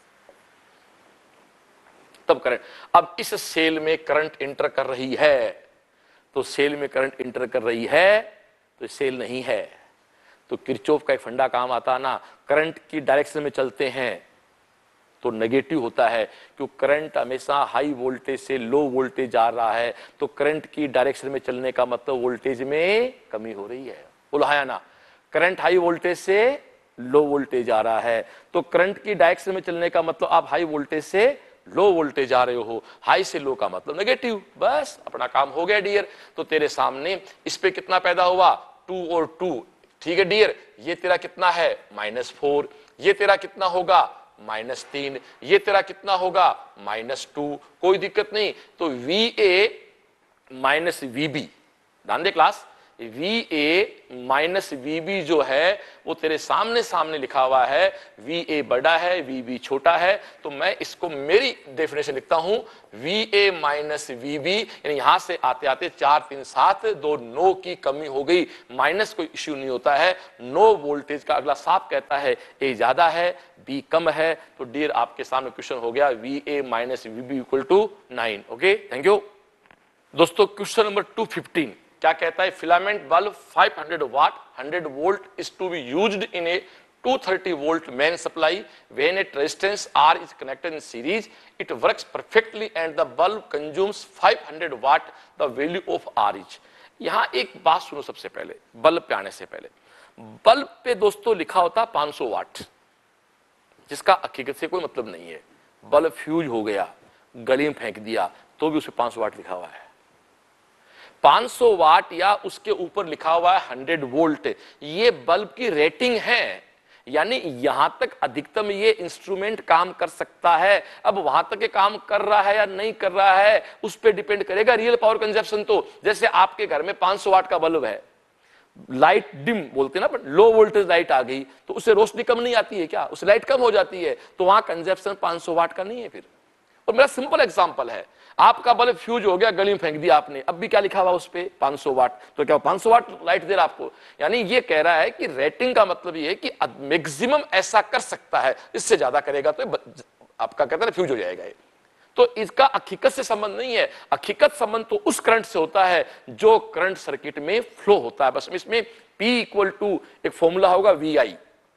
तब करंट। अब इस सेल में करंट इंटर कर रही है, तो सेल में करंट इंटर कर रही है तो सेल नहीं है। तो किरचॉफ का एक फंडा काम आता है ना, करंट की डायरेक्शन में चलते हैं तो नेगेटिव होता है, क्योंकि करंट हमेशा हाई वोल्टेज से लो वोल्टेज जा रहा है, तो करंट की डायरेक्शन में चलने का मतलब वोल्टेज में कमी हो रही है। बोलो हाँ या ना, करंट हाई वोल्टेज से लो वोल्टेज आ रहा है, तो करंट की डायरेक्शन में चलने का मतलब आप हाई वोल्टेज से लो वोल्टेज आ रहे हो, हाई से लो का मतलब नेगेटिव। बस अपना काम हो गया डियर। तो तेरे सामने इस पे कितना पैदा हुआ, टू और टू, ठीक है डियर। ये तेरा कितना है माइनस फोर, ये तेरा कितना होगा माइनस तीन, ये तेरा कितना होगा माइनस टू, कोई दिक्कत नहीं। तो V A minus V B, ध्यान दे class, V A minus V B जो है वो तेरे सामने सामने लिखा हुआ है, वी ए बड़ा है वी बी छोटा है, तो मैं इसको मेरी डेफिनेशन लिखता हूं V A minus V B, यानी यहां से आते आते चार तीन सात दो नो की कमी हो गई, माइनस कोई इश्यू नहीं होता है, नो वोल्टेज का अगला साफ कहता है ए ज्यादा है बी कम है, तो डियर आपके सामने क्वेश्चन हो गया V A minus V B equal to nine. Okay, thank you दोस्तों। क्वेश्चन नंबर टू फिफ्टीन क्या कहता है, filament bulb five hundred watt hundred volt is to be used in a two thirty volt main supply when at resistance R is connected in series it works perfectly and the bulb consumes five hundred watt the value of R is। यहां एक बात सुनो सबसे पहले, bulb पे आने से पहले, बल्ब पे दोस्तों लिखा होता पाँच सौ वाट, जिसका हकीकत से कोई मतलब नहीं है। बल्ब फ्यूज हो गया, गली में फेंक दिया, तो भी उसे पाँच सौ वाट लिखा हुआ है। पाँच सौ वाट या उसके ऊपर लिखा हुआ है हंड्रेड वोल्ट, ये बल्ब की रेटिंग है, यानी यहां तक अधिकतम ये इंस्ट्रूमेंट काम कर सकता है। अब वहां तक ये काम कर रहा है या नहीं कर रहा है उस पर डिपेंड करेगा रियल पावर कंजप्शन। तो जैसे आपके घर में पाँच सौ वाट का बल्ब है, लाइट डिम बोलते हैं ना, पर लो वोल्टेज लाइट आ गई तो उससे रोशनी कम नहीं आती है क्या, उस लाइट कम हो जाती है, तो वहां कंजप्शन पाँच सौ वाट का नहीं है फिर। और मेरा सिंपल एग्जांपल है, आपका बल्ब फ्यूज हो गया, गली में फेंक दिया आपने, अब भी क्या लिखा हुआ उस पे पाँच सौ वाट, तो क्या पाँच सौ वाट लाइट दे रहा आपको। यानी ये कह रहा है कि रेटिंग का मतलब ये है कि मैक्सिमम ऐसा कर सकता है, इससे ज्यादा करेगा तो आपका कहता है फ्यूज हो जाएगा। तो इसका हकीकत से संबंध नहीं है, हकीकत संबंध तो उस करंट से होता है जो करंट सर्किट में फ्लो होता है। बस इसमें P इक्वल टू एक फॉर्मूला होगा वी आई,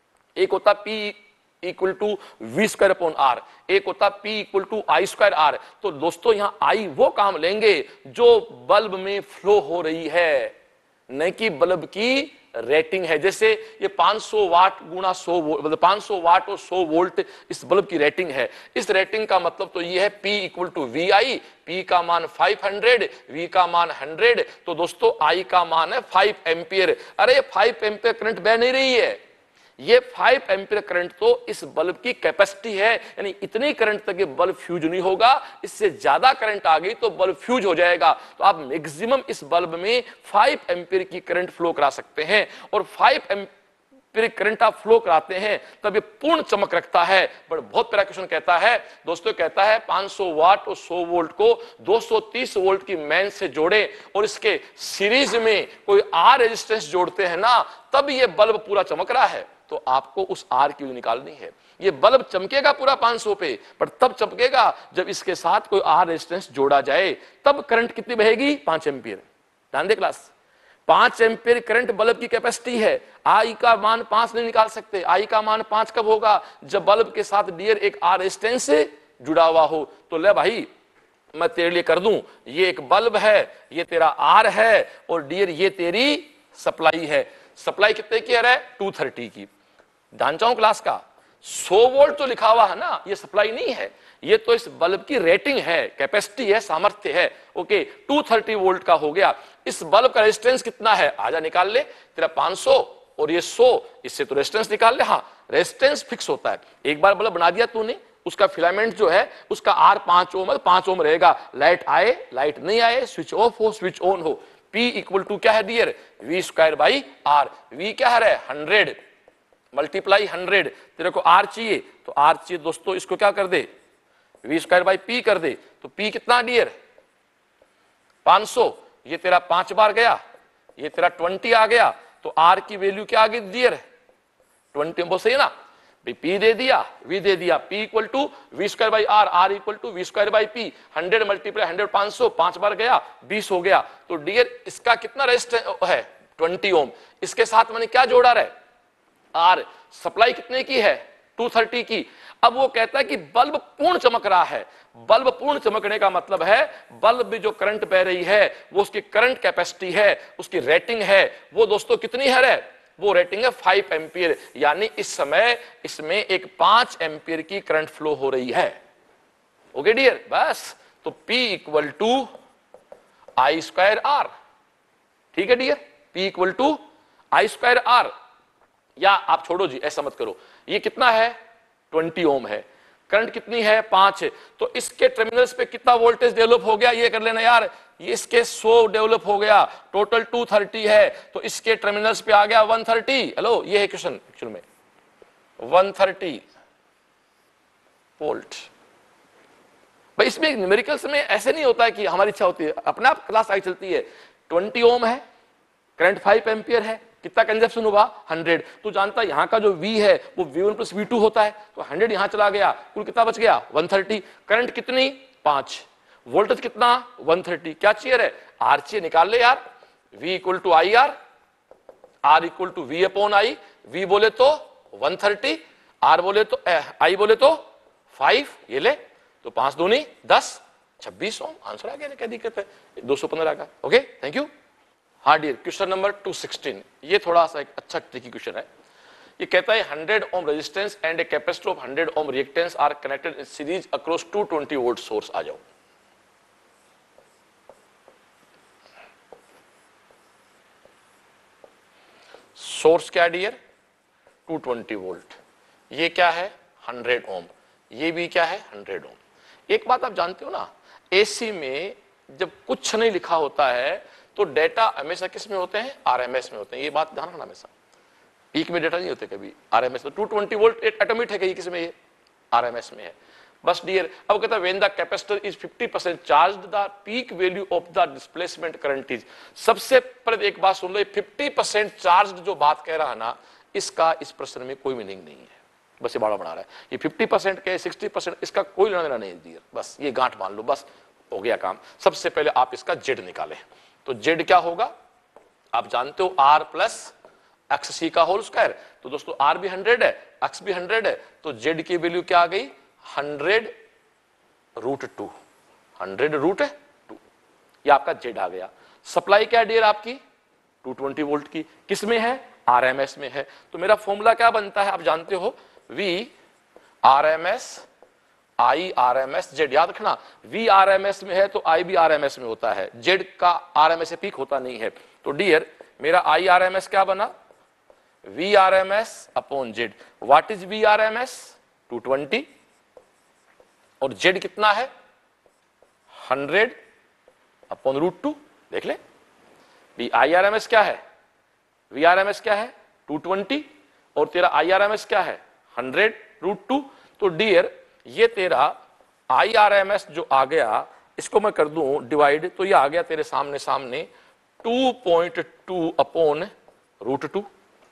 एक होता P equal to V square upon R, एक होता P equal to I square R. तो दोस्तों यहां आई वो काम लेंगे जो बल्ब में फ्लो हो रही है, नहीं कि बल्ब की रेटिंग है। जैसे ये पाँच सौ वाट गुणा सौ वोल्ट, मतलब पाँच सौ वाट और सौ वोल्ट इस बल्ब की रेटिंग है। इस रेटिंग का मतलब तो ये है P equal to V I, P का मान पाँच सौ, V का मान सौ, तो दोस्तों I का मान है पाँच एम्पियर। अरे पाँच एम्पियर करंट बह नहीं रही है, ये पाँच एम्पियर करंट तो इस बल्ब की कैपेसिटी है, यानी इतनी करंट तक ये बल्ब फ्यूज नहीं होगा, इससे ज्यादा करंट आ गई तो बल्ब फ्यूज हो जाएगा। तो आप मैक्सिमम इस बल्ब में पाँच एम्पियर की करंट फ्लो करा सकते हैं, और पाँच एम्पियर करंट आप फ्लो कराते हैं तब ये पूर्ण चमक रखता है। पर बहुत प्यारा क्वेश्चन कहता है दोस्तों, कहता है पाँच सौ वाट और सौ वोल्ट को दो सौ तीस वोल्ट की मेन से जोड़े और इसके सीरीज में कोई आर रेजिस्टेंस जोड़ते हैं ना, तब ये बल्ब पूरा चमक रहा है। तो आपको उस आर की वैल्यू निकालनी है। ये बल्ब चमकेगा पूरा पाँच सौ पे, पर तब चमकेगा जब इसके साथ कोई आर रेजिस्टेंस जोड़ा जाए, तब करंट कितनी बहेगी, पांच एम्पियर। ध्यान दे क्लास, पांच एम्पियर करंट बल्ब की कैपेसिटी है। आई का मान पांच नहीं निकाल सकते, आई का मान पांच कब होगा, जब बल्ब के साथ डियर एक आर रेजिस्टेंस से जुड़ा हुआ हो। तो ले भाई मैं तेरे लिए कर दूं, ये एक बल्ब है, ये तेरा आर है, और डियर ये तेरी सप्लाई है। सप्लाई कितने की है, टू थर्टी की। ध्यान चाहूं क्लास का, सौ वोल्ट तो लिखा हुआ है ना, ये सप्लाई नहीं है, ये तो इस बल्ब की रेटिंग है, कैपेसिटी है, सामर्थ्य है। ओके, दो सौ तीस वोल्ट का हो गया। इस बल्ब का रेजिस्टेंस कितना है, आजा निकाल ले, तेरा पाँच सौ और ये सौ, इससे तो रेजिस्टेंस निकाल ले। हाँ, रेजिस्टेंस फिक्स होता है, एक बार बल्ब बना दिया तूने, उसका फिलामेंट जो है उसका आर पांच ओम पांच ओम रहेगा। लाइट आए लाइट नहीं आए, स्विच ऑफ हो स्विच ऑन हो, P इक्वल टू क्या है dear, V square by R. V क्या है, हंड्रेड मल्टीप्लाई हंड्रेड, तेरे को आर चाहिए तो आर चाहिए दोस्तों, इसको क्या कर दे, वी स्क्वायर बाई पी कर दे। तो पी कितना डियर, पाँच सौ, ये तेरा पांच बार गया, ये तेरा ट्वेंटी आ गया, तो आर की वैल्यू क्या आ गई डियर, ट्वेंटी। बहुत सही है ना भाई, पी दे दिया वी दे दिया, P equal to V square by R, R equal to V square by P. Hundred multiply hundred पांच सौ, पांच बार गया बीस हो गया। तो डियर इसका कितना रेजिस्टेंस है, ट्वेंटी ओम। इसके साथ मैंने क्या जोड़ा रहा है, आर। सप्लाई कितने की है, दो सौ तीस की। अब वो कहता है कि बल्ब पूर्ण चमक रहा है। बल्ब पूर्ण चमकने का मतलब है बल्ब में जो करंट बह रही है वो उसकी करंट कैपेसिटी है, उसकी रेटिंग है, वो दोस्तों कितनी है, वो रेटिंग है फाइव एम्पियर। यानी इस समय इसमें एक पांच एम्पियर की करंट फ्लो हो रही है। ओके डियर, बस तो P equal to I square R. ठीक है dear, P equal to I square R. या आप छोड़ो जी, ऐसा मत करो, ये कितना है, ट्वेंटी ओम है, करंट कितनी है, पांच है, तो इसके टर्मिनल्स पे कितना वोल्टेज डेवलप हो गया, ये कर लेना यार। ये इसके सौ डेवलप हो गया, टोटल टू थर्टी है, तो इसके टर्मिनल्स पे आ गया वन थर्टी। हेलो, ये है क्वेश्चन एक्चुअल में वन थर्टी वोल्ट। भाई इसमें न्यूमेरिकल्स में ऐसे नहीं होता है कि हमारी इच्छा होती है, अपने आप क्लास आगे चलती है। ट्वेंटी ओम है, करंट फाइव एम्पियर है, कितना कंजप्शन हुआ हंड्रेड। तू जानता है यहाँ का जो V है वो V one plus V two होता है, तो हंड्रेड यहां चला गया, कुल कितना बच गया वन थर्टी। करंट कितनी पांच, वोल्टेज कितना वन थर्टी। क्या चाहिए रे, आर चाहिए, निकाल ले यार। V equal to I R, R equal to V upon I. V बोले तो वन थर्टी, आर बोले तो आई बोले तो फाइव, ये ले तो पांच दूनी दस, छब्बीस ओम। आंसर आ गया, क्या दिक्कत है, दो सौ पंद्रह का। Okay, thank you. हाँ dear, question number two sixteen, ये थोड़ा सा एक अच्छा ट्रिकी क्वेश्चन है। ये कहता है hundred ohm resistance and a capacitor of hundred ohm reactance are connected in series across two twenty volt source. आ जाओ, सोर्स क्या डियर टू ट्वेंटी वोल्ट, ये क्या है हंड्रेड ओम, ये भी क्या है हंड्रेड ओम। एक बात आप जानते हो ना, एसी में जब कुछ नहीं लिखा होता है तो डेटा हमेशा किस में होते हैं, आरएमएस में होते हैं। ये बात ध्यान रखना, हमेशा पीक में डेटा नहीं होते कभी, आरएमएस में। टू ट्वेंटी वोल्ट एक एटोमिक है, कहीं किस में, ये आरएमएस में है। बस डियर, अब कहता है when the capacitor is fifty percent charged the peak value of the displacement current is. सबसे पहले एक बात सुन लो, फिफ्टी परसेंट चार्ज्ड जो बात कह रहा है ना, इसका इस प्रश्न में कोई मीनिंग नहीं है, बस ये बड़ा बना रहा है। ये फिफ्टी परसेंट के सिक्सटी परसेंट, इसका कोई लेना देना नहीं डियर, बस ये गांठ मान लो, बस हो गया काम। सबसे पहले आप इसका जेड निकालें, तो जेड क्या होगा आप जानते हो, आर प्लस एक्स सी का होल स्क्वायर। तो दोस्तों आर भी हंड्रेड है, एक्स भी हंड्रेड है, तो जेड की वैल्यू क्या आ गई, hundred root two, hundred root two, ये आपका जेड आ गया। सप्लाई क्या डियर आपकी टू ट्वेंटी वोल्ट की, किस में है, आरएमएस में है। तो मेरा फॉर्मूला क्या बनता है आप जानते हो, V RMS I RMS Z. याद रखना, वी आरएमएस में है तो आई भी आरएमएस में होता है, जेड का आरएमएस से पीक होता नहीं है। तो डियर मेरा आई आरएमएस क्या बना, V RMS upon Z. What is V RMS two twenty, और जेड कितना है हंड्रेड अपॉन रूट टू। देख ले, वी आई आरएमएस क्या है, वी आरएमएस क्या है टू ट्वेंटी, और तेरा आई आरएमएस क्या है हंड्रेड रूट टू। तो डियर ये तेरा आई आर एम एस जो आ गया, इसको मैं कर दूं डिवाइड, तो ये आ गया तेरे सामने सामने two point two upon root two,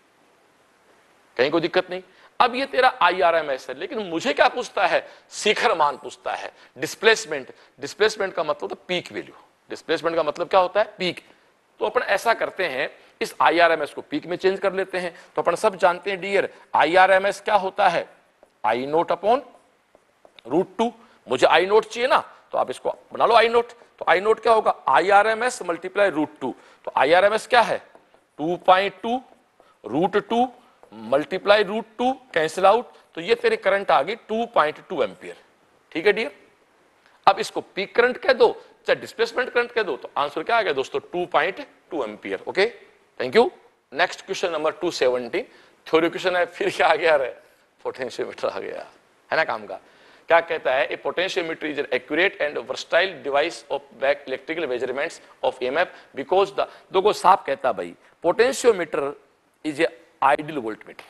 कहीं कोई दिक्कत नहीं। अब ये तेरा आई आर एम एस है, लेकिन मुझे क्या पूछता है, शिखर मान पूछता है, डिस्प्लेसमेंट। डिस्प्लेसमेंट का मतलब होता है पीक वैल्यू, डिस्प्लेसमेंट का मतलब क्या होता है, पीक। तो अपन ऐसा करते हैं, इस आई आर एम एस को पीक में चेंज कर लेते हैं। तो अपन सब जानते हैं dear, I R M S क्या होता है, I naught upon root two. मुझे आई नोट चाहिए ना, तो आप इसको बना लो आई नोट। तो आई नोट क्या होगा, I R M S multiply root two. तो आई आर एम एस क्या है two point two root two multiply root two, cancel out, तो ये तेरे करंट आ गई टू पॉइंट टू एम्पियर। ठीक है डियर, अब इसको पीक करंट कह दो चाहे डिस्प्लेसमेंट करंट कह दो, तो आंसर क्या आ गया दोस्तों two point two ampere. Okay, thank you. Next question number two seventy, theory question है, फिर क्या आ गया रे, पोटेंशियोमीटर आ गया है ना काम का। क्या कहता है, a potentiometer is an accurate and versatile device of back electrical measurements of EMF because the, देखो साफ कहता भाई, potentiometer is a ideal voltmeter,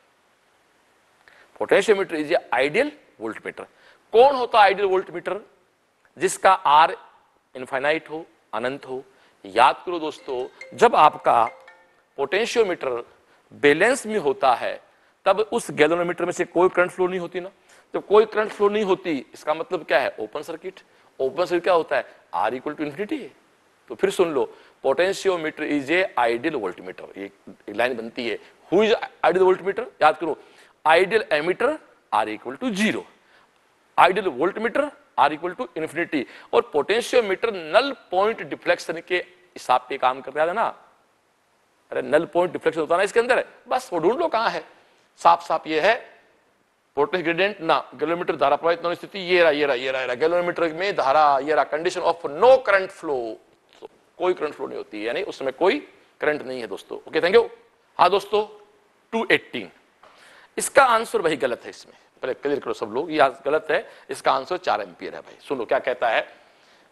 potentiometer is a ideal voltmeter. कौन होता है आइडियल वोल्टमीटर, जिसका आर इनफाइनाइट हो, अनंत हो। याद करो दोस्तों, जब आपका पोटेंशियोमीटर बैलेंस में होता है तब उस गैल्वेनोमीटर में से कोई करंट फ्लो नहीं होती ना। जब कोई करंट फ्लो नहीं होती, इसका मतलब क्या है, ओपन सर्किट। ओपन सर्किट क्या होता है, आर इक्वल टू इन्फिनिटी है। तो फिर सुन लो, potentiometer is a ideal voltmeter. ये एक लाइन बनती है, हु इज आइडियल वोल्टमीटर, याद करो, ideal ammeter R equal to zero, ideal voltmeter R equal to infinity, और पोटेंशियोमीटर नल पॉइंट डिफ्लेक्शन के हिसाब पे काम कर रहा है ना। अरे नल पॉइंट डिफ्लेक्शन होता है ना इसके अंदर, बस वो ढूंढ लो कहां है। साफ साफ ये है वोल्टेज ग्रेडियंट ना, गैल्वेनोमीटर धारा प्रवाहित होने स्थिति, ये रहा ये रहा ये रहा, गैल्वेनोमीटर में धारा, ये रहा condition of no current flow, कोई करंट फ्लो नहीं होती है, यानी उसमें कोई करंट नहीं है दोस्तों। Okay, thank you. हाँ दोस्तों, टू एटीन, इसका आंसर भाई गलत है, इसमें पहले क्लियर करो सब लोग, ये गलत है, इसका आंसर चार एम्पियर है भाई। सुनो क्या कहता है,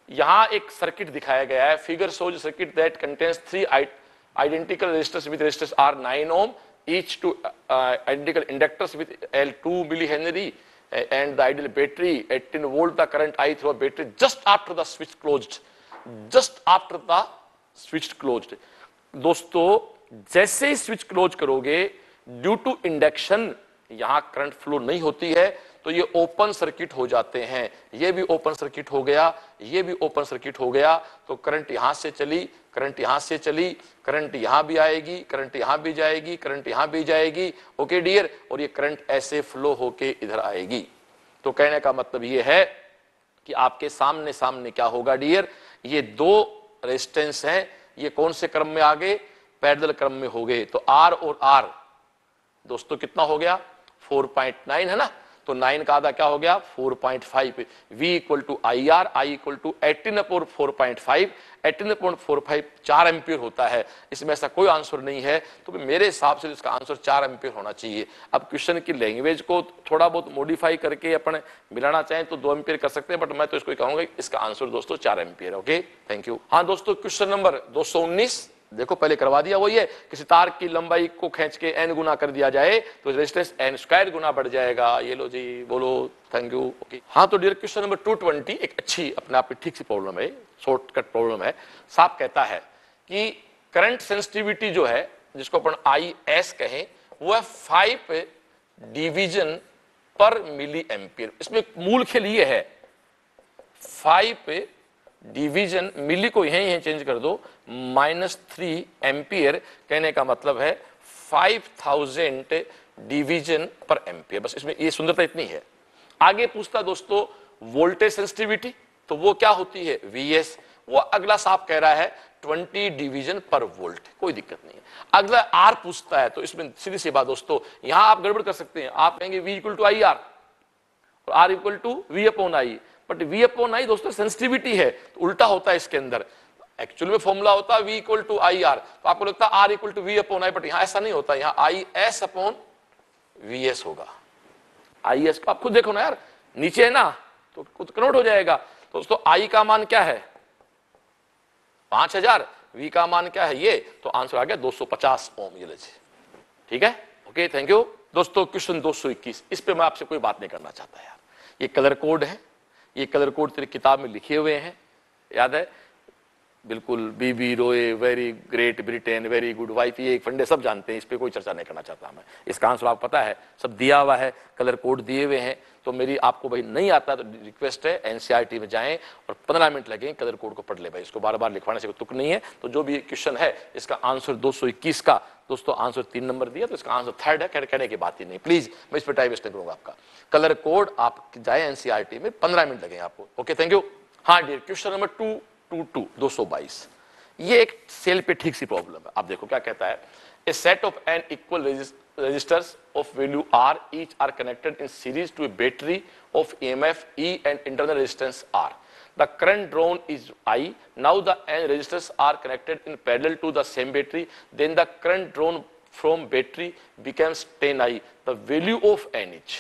यहां एक सर्किट दिखाया गया है, figure shows circuit that contains three identical resistors with resistors R nine ohm, each to uh, identical inductors with L two millihenry, uh, and the ideal battery eighteen volt the current I through a battery just after the switch closed, just after the switch closed. दोस्तों जैसे ही switch close करोगे, due to induction यहां current flow नहीं होती है, तो ये ओपन सर्किट हो जाते हैं। ये भी ओपन सर्किट हो गया, ये भी ओपन सर्किट हो गया, तो करंट यहां से चली, करंट यहां से चली, करंट यहां भी आएगी, करंट यहां भी जाएगी, करंट यहां भी जाएगी, ओके डियर, और ये करंट ऐसे फ्लो होके इधर आएगी। तो कहने का मतलब ये है कि आपके सामने सामने क्या होगा डियर, ये दो रेजिस्टेंस हैं, ये कौन से क्रम में आ गए, पैरेलल क्रम में हो गए। तो आर और आर दोस्तों कितना हो गया, फोर पॉइंट नाइन है ना, तो नाइन का आधा क्या हो गया, four point five. V equal to I R, I equal to eighteen upon four point five, eighteen upon four five चार एम्पियर होता है। इसमें ऐसा कोई आंसर नहीं है, तो मेरे हिसाब से इसका आंसर चार एम्पियर होना चाहिए। अब क्वेश्चन की लैंग्वेज को थोड़ा बहुत मॉडिफाई करके अपन मिलाना चाहें तो दो एम्पियर कर सकते हैं, बट मैं तो इसको कहूंगा इसका आंसर दोस्तों चार एम्पियर। Okay, thank you. हाँ दोस्तों, क्वेश्चन नंबर दो सौ उन्नीस देखो, पहले करवा दिया, वही है किसी तार की लंबाई को खींच के एन गुना कर दिया जाए तो रेजिस्टेंस एन स्क्वायर गुना बढ़ जाएगा। ये लो जी, बोलो थैंक यू। ओके, हाँ तो dear question number two twenty एक अच्छी अपने आप में ठीक सी प्रॉब्लम है, शॉर्टकट प्रॉब्लम है। साफ कहता है कि करंट सेंसिटिविटी जो है, जिसको अपन आई एस कहें, वो है फाइव डिवीजन पर मिली एम्पियर। इसमें मूल खेल ये है, फाइव डिवीजन, मिली को यहीं यहीं चेंज कर दो, माइनस थ्री एम्पियर, कहने का मतलब है फाइव थाउजेंड डिवीजन पर एम्पियर। बस इसमें ये सुंदरता इतनी है। आगे पूछता दोस्तों वोल्टेज सेंसिटिविटी, तो वो क्या होती है, वीएस। वो अगला साफ कह रहा है ट्वेंटी डिवीजन पर वोल्ट, कोई दिक्कत नहीं है। अगला आर पूछता है, तो इसमें सीधी सी बात दोस्तों, यहां आप गड़बड़ कर सकते हैं, आप कहेंगे V equal to I R और R equal to V upon I, but V upon I दोस्तों सेंसिटिविटी है, तो उल्टा होता है इसके अंदर। एक्चुअली में फॉर्मूला होता है v equal to I R, तो आपको लगता है r equal to V upon I, but यहां ऐसा नहीं होता, यहां I S upon V S होगा। आई एस को आप खुद देखो ना यार, नीचे है ना, तो खुद कन्वर्ट हो जाएगा। तो दोस्तों आई का मान क्या है, पांच हजार, वी का मान क्या है ये, तो आंसर आ गया दो सौ पचास ओम। ये लीजिए, ठीक है, ओके थैंक यू। दोस्तों क्वेश्चन दो सौ इक्कीस, इस पे मैं आपसे कोई बात नहीं करना चाहता यार। ये कलर कोड है, ये कलर कोड तेरी किताब में लिखे हुए हैं, याद है बिल्कुल। BB ROY, very Great Britain, very good wife, ये एक फंडे सब जानते हैं, इस पे कोई चर्चा नहीं करना चाहता मैं। इसका आंसर आपको पता है, सब दिया हुआ है, कलर कोड दिए हुए हैं। तो मेरी आपको भाई नहीं आता तो रिक्वेस्ट है एनसीईआरटी में जाएं और पंद्रह मिनट लगे कलर कोड को पढ़ ले भाई, इसको बार बार लिखवाने से कोई तुक नहीं है। तो जो भी क्वेश्चन है इसका आंसर दो सौ इक्कीस का दोस्तों आंसर तीन नंबर दिया, तो इसका आंसर थर्ड है, कहने की बात ही नहीं। प्लीज मैं इस पर टाइम वेस्ट नहीं करूंगा आपका। कलर कोड आप जाए एनसीईआरटी में, पंद्रह मिनट लगे आपको। Okay thank you. हाँ dear, question number two two two दो सौ बाईस, ये एक सेल पे ठीक सी प्रॉब्लम है। आप देखो क्या कहता है, a set of N equal resistors of value R each are connected in series to a battery of E M F E and internal resistance R. The current drawn is I. Now the n resistors are connected in parallel to the same battery. Then the current drawn from battery becomes ten I. The value of n each.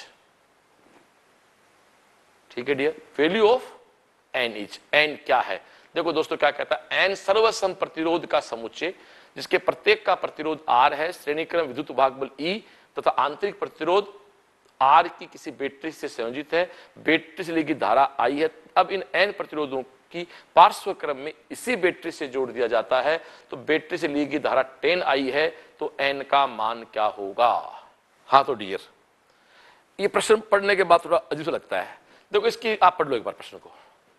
ठीक है डियर, value of n each, n क्या है, देखो दोस्तों क्या कहता है, n सर्वसम प्रतिरोध का समुच्चय जिसके प्रत्येक का प्रतिरोध R है, श्रेणीक्रम विद्युत भागबल E तथा आंतरिक प्रतिरोध R की किसी बैटरी से संयोजित है, बैटरी से ली गई धारा I है। अब इन n प्रतिरोधों की पार्श्व क्रम में इसी बैटरी से जोड़ दिया जाता है, तो बैटरी से ली गई धारा टेन आई है, तो n का मान क्या होगा। हाँ तो डियर, ये प्रश्न पढ़ने के बाद थोड़ा अजीब सा लगता है। देखो इसकी आप पढ़ लो एक बार, प्रश्न को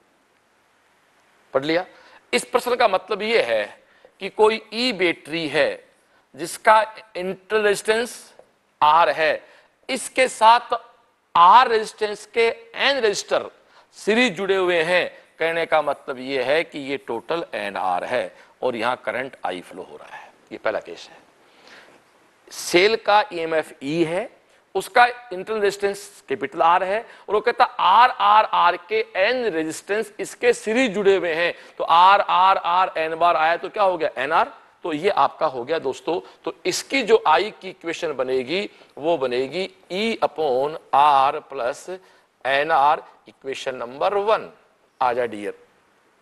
पढ़ लिया। इस प्रश्न का मतलब ये है कि कोई ई बैटरी है जिसका इंटरनल रेजिस्टेंस आर है, इसके साथ आर रेजिस्टेंस के एन रेजिस्टर सीरीज जुड़े हुए हैं। कहने का मतलब ये है कि ये टोटल एन आर है और यहां करंट आई फ्लो हो रहा है। ये पहला केस है। सेल का ईएमएफ ई है, उसका इंटरनल रेजिस्टेंस कैपिटल आर है, और वो कहता आर आर आर के एन रेजिस्टेंस इसके सीरीज जुड़े हुए हैं, तो आर आर आर एन बार आया तो क्या हो गया, एन आर। तो ये आपका हो गया दोस्तों। तो इसकी जो आई की इक्वेशन बनेगी वो बनेगी E upon R plus N R, equation number one. आ जा डियर,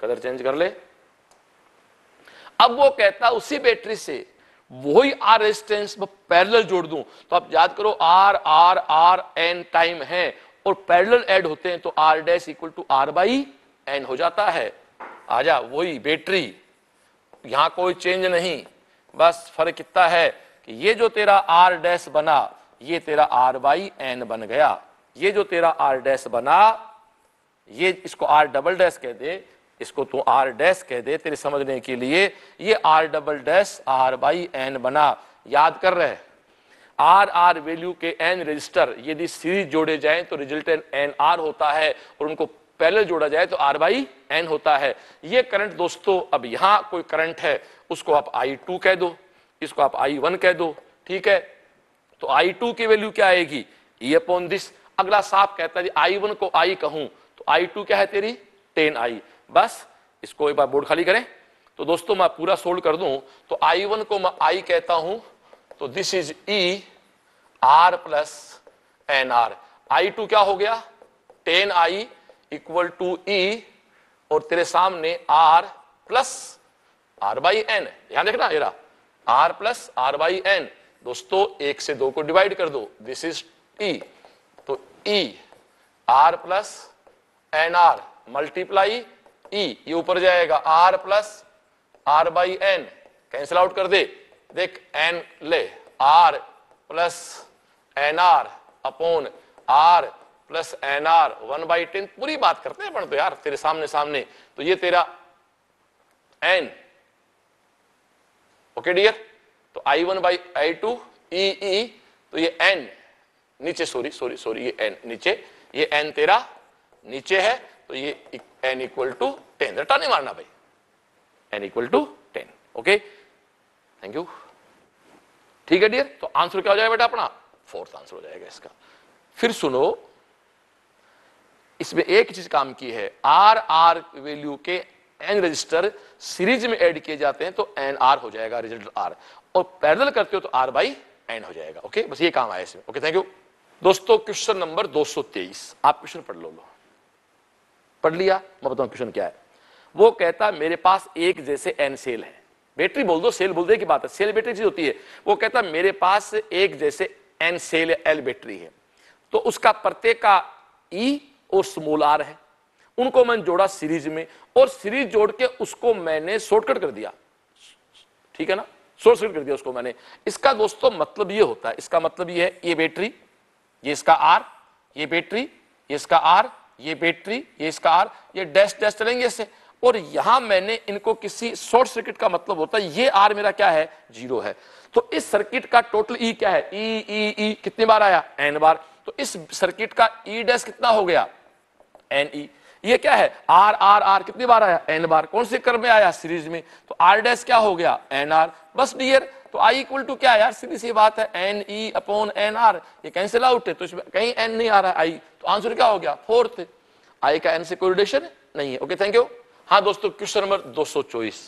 कलर चेंज कर ले। अब वो कहता उसी बैटरी से वही आर रेजिस्टेंस पैरेलल जोड़ दूं, तो आप याद करो R R R N time है और पैरेलल ऐड होते हैं तो R dash equal to R by N हो जाता है। आजा वही बैटरी, यहां कोई चेंज नहीं, बस फर्क कितना है कि ये जो तेरा आर डैश बना ये तेरा आर बाई एन बन गया, ये जो तेरा आर डैश बना ये इसको आर डबल डैश कह दे, इसको तू आर डैश कह दे तेरे समझने के लिए, ये R double dash R by N बना। याद कर रहे आर आर वैल्यू के एन रजिस्टर यदि सीरीज जोड़े जाएं तो रिजल्टेंट एन आर होता है और उनको पैरेलल जोड़ा जाए तो आर बाई एन होता है। ये करंट दोस्तों, अब यहां कोई करंट है उसको आप आई टू कह दो, इसको आप आई वन कह दो, ठीक है। तो आई टू की वैल्यू क्या आएगी, ई अपॉन दिस। अगला साफ कहता है आई वन को आई कहूं तो आई टू क्या है तेरी टेन आई। बस इसको एक बार बोर्ड खाली करें तो दोस्तों मैं पूरा सोल्व कर दूं तो आई वन को मैं आई कहता हूं तो this is E R plus N R. I two क्या हो गया ten I equal to E और तेरे सामने R plus R by N. यहां देखना ये रहा R plus R by N. दोस्तों एक से दो को डिवाइड कर दो, दिस इज ई, तो E R plus N R multiply E, ये ऊपर जाएगा R plus R by N, cancel out कर दे, देख एन ले R plus N R upon R plus N R one by ten. पूरी बात करते हैं तो यार तेरे सामने सामने, तो ये तेरा एन, ओके डियर। तो I one by I two E E, तो ये एन नीचे, सॉरी सॉरी सॉरी ये एन नीचे, ये एन तेरा नीचे है तो ये एन इक्वल टू टेन। रटा नहीं मारना भाई, N equal to ten, okay thank you, ठीक है डियर। तो आंसर क्या हो जाएगा बेटा अपना, फोर्थ आंसर हो जाएगा इसका। फिर सुनो, इसमें एक चीज काम की है, आर आर वैल्यू के एन रजिस्टर सीरीज में ऐड किए जाते हैं तो एन आर हो जाएगा रिजल्ट आर, और पैरेलल करते हो तो आर बाई एन हो जाएगा, ओके बस ये काम आया इसमें, ओके थैंक यू। दोस्तों क्वेश्चन नंबर दो सौ तेईस, आप क्वेश्चन पढ़ लो, लो पढ़ लिया, मैं बताऊं क्वेश्चन क्या है। वो कहता मेरे पास एक जैसे एन सेल है, बैटरी बोल दो सेल बोल दे की बात है, सेल बैटरी चीज होती है। वो कहता मेरे पास एक जैसे एन सेल एल बैटरी है, तो उसका प्रत्येक का ई और स्मॉल आर है, उनको मैंने जोड़ा सीरीज में और सीरीज जोड़ के उसको मैंने शॉर्टकट कर दिया, ठीक है ना, शॉर्टकट कर दिया उसको मैंने। इसका दोस्तों मतलब ये होता है, इसका मतलब ये है ये बैटरी, ये इसका आर, ये बैटरी, ये इसका आर, ये बैटरी, ये इसका आर, ये डैश डैश चलेंगे इससे, और यहां मैंने इनको किसी शॉर्ट सर्किट का मतलब होता है ये आर मेरा क्या है जीरो है, तो इस सर्किट का टोटल ई क्या है, ई ई ई कितनी बार आया एन बार, तो इस सर्किट का ई डैश कितना हो गया एन ई। ये क्या है आर आर आर कितनी बार आया एन बार, कौन से क्रम में आया सीरीज में, तो आर डैश क्या हो गया एन आर। बस डियर, तो आई इक्वल टू क्या है यार, सीधी सी बात है N E upon N R, ये कैंसिल आउट है तो इसमें कहीं एन नहीं आ रहा है आई, तो आंसर क्या हो गया फोर्थ। आई का एन से कोई रिलेशन नहीं है, ओके थैंक यू। हाँ दोस्तों क्वेश्चन नंबर दो सौ चौबीस,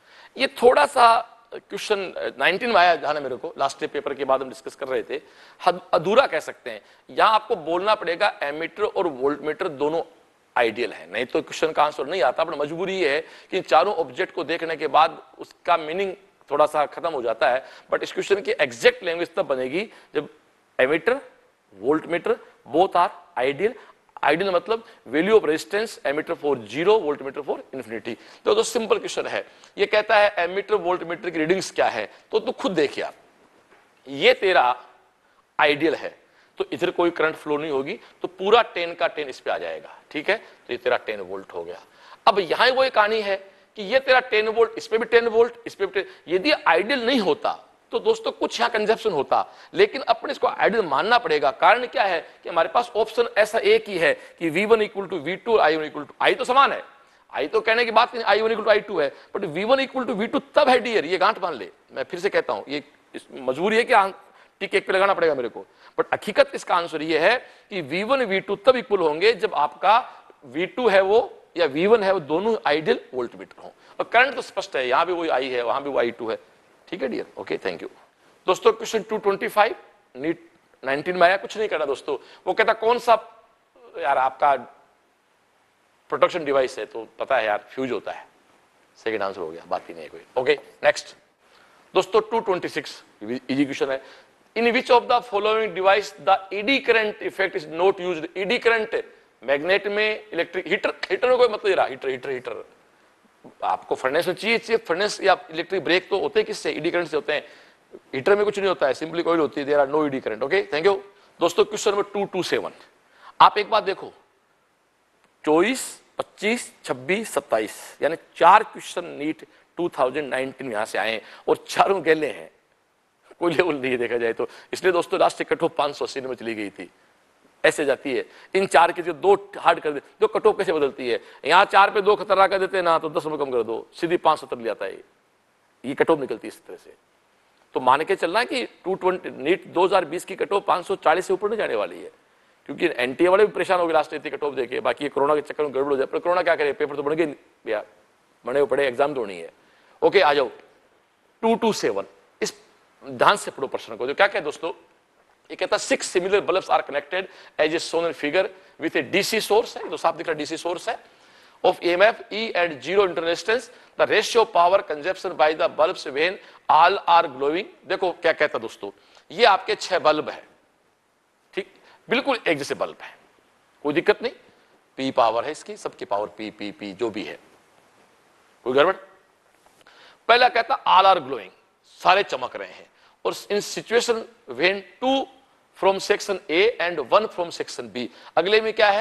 ये थोड़ा सा क्वेश्चन नाइनटीन में आया जाना मेरे को, लास्ट पेपर के बाद हम डिस्कस कर रहे थे, अधूरा कह सकते हैं। यहां आपको बोलना पड़ेगा एमीटर और वोल्टमीटर दोनों आइडियल है, नहीं तो क्वेश्चन का आंसर नहीं आता। पर मजबूरी है कि चारों ऑब्जेक्ट को देखने के बाद उसका मीनिंग थोड़ा सा खत्म हो जाता है, बट इस क्वेश्चन की एग्जैक्ट लैंग्वेज तब बनेगी जब ammeter voltmeter both are ideal. Ideal मतलब value of resistance ammeter for zero, voltmeter for infinity. तो तो सिंपल क्वेश्चन है, ये कहता है एमीटर वोल्टमीटर की रीडिंग्स क्या है, तो तू खुद देख यार, ये तेरा आइडियल है तो इधर कोई करंट फ्लो नहीं होगी, तो पूरा टेन का टेन इस पे आ जाएगा, ठीक है, तो ये तेरा टेन वोल्ट हो गया। अब यहां वो कहानी है कि ये तेरा टेन वोल्ट, इस पे भी टेन वोल्ट, इस पे भी टेन, यदि आइडियल नहीं होता तो दोस्तों कुछ यहां कंजप्शन होता, लेकिन अपने इसको आइडियल मानना पड़ेगा। कारण क्या है कि हमारे पास ऑप्शन ऐसा एक ही है कि V one equal to V two, I one equal to, I तो समान है, आई तो कहने की बात नहीं, I one equal to I two है, but V one equal to V two तब है डियर, ये गांठ मान ले, मैं फिर से कहता हूं, ये मजबूरी है कि टिक एक पे लगाना पड़ेगा मेरे को, बट हकीकत इसका आंसर ये है कि वी वन वी टू तब इक्वल होंगे जब आपका वी टू है वो या वी वन है वो दोनों आइडियल वोल्टमीटर हो। और करंट तो स्पष्ट है, यहां भी वही आई है वहां भी वो आई टू है, ठीक है डियर, ओके थैंक यू। दोस्तों question two twenty five NEET nineteen में आया, कुछ नहीं करना दोस्तों। वो कहता कौन सा यार आपका प्रोटेक्शन डिवाइस है तो पता है यार फ्यूज होता है। सेकंड आंसर हो गया, बात ही नहीं है कोई। ओके नेक्स्ट दोस्तों two twenty six easy question है। In which of the following device the eddy current effect is not used. Eddy current magnet में, इलेक्ट्रिक हीटर, हीटर में कोई मतलब रहा, हीटर हीटर हीटर आपको फर्नेस में चाहिए चाहिए फर्नेस या इलेक्ट्रिक ब्रेक तो होते हैं किससे, ईडी करंट से होते हैं। हीटर में कुछ नहीं होता है, सिंपली कॉइल होती है, there are no eddy current. Okay thank you दोस्तों। Question number two two seven, आप एक बात देखो, चौबीस पच्चीस छब्बीस सत्ताईस यानी चार question NEET two thousand nineteen यहां से आए हैं और चारों गेले हैं, कोई लेवल नहीं देखा जाए तो। इसलिए दोस्तों लास्ट कट ऑफ पांच सौ अस्सी में चली गई थी, ऐसे जाती है। इन चार के दो हार्ड कर दे, दो कट ऑफ कैसे बदलती है, यहाँ चार पे दो खतरा कर देते हैं ना तो दस में कम कर दो, सीधी पांच सत्तर ले आता है, ये कट ऑफ निकलती है इस तरह से। तो मान के चलना है कि टू ट्वेंटी नीट दो हजार बीस की कट ऑफ पांच सौ चालीस से ऊपर नहीं जाने वाली है, क्योंकि एनटीए वाले भी परेशान हो गए लास्ट इतनी कट ऑफ देके। बाकी कोरोना के चक्कर में गड़बड़ हो जाए, पर कोरोना क्या करे, पेपर तो बन गए भैया, बने पड़े, एग्जाम तो नहीं है। ओके आ जाओ टू टू सेवन, इस ध्यान से पढ़ो प्रश्न को। जो क्या कहते दोस्तों, ये कहता six similar bulbs are connected as a shown in figure with a DC source है, तो साफ दिख रहा डीसी सोर्स है, of E M F E at zero internal resistance, the ratio of power consumption by the bulbs when all are glowing। देखो क्या कहता दोस्तों, ये आपके छह बल्ब है, ठीक, बिल्कुल एक जैसे बल्ब है, कोई दिक्कत नहीं, पी पावर है इसकी, सबकी पावर पी पी पी जो भी है, कोई गड़बड़। पहला कहता ऑल आर ग्लोइंग, सारे चमक रहे हैं, और in situation when two from section A and one from section B, अगले में क्या है,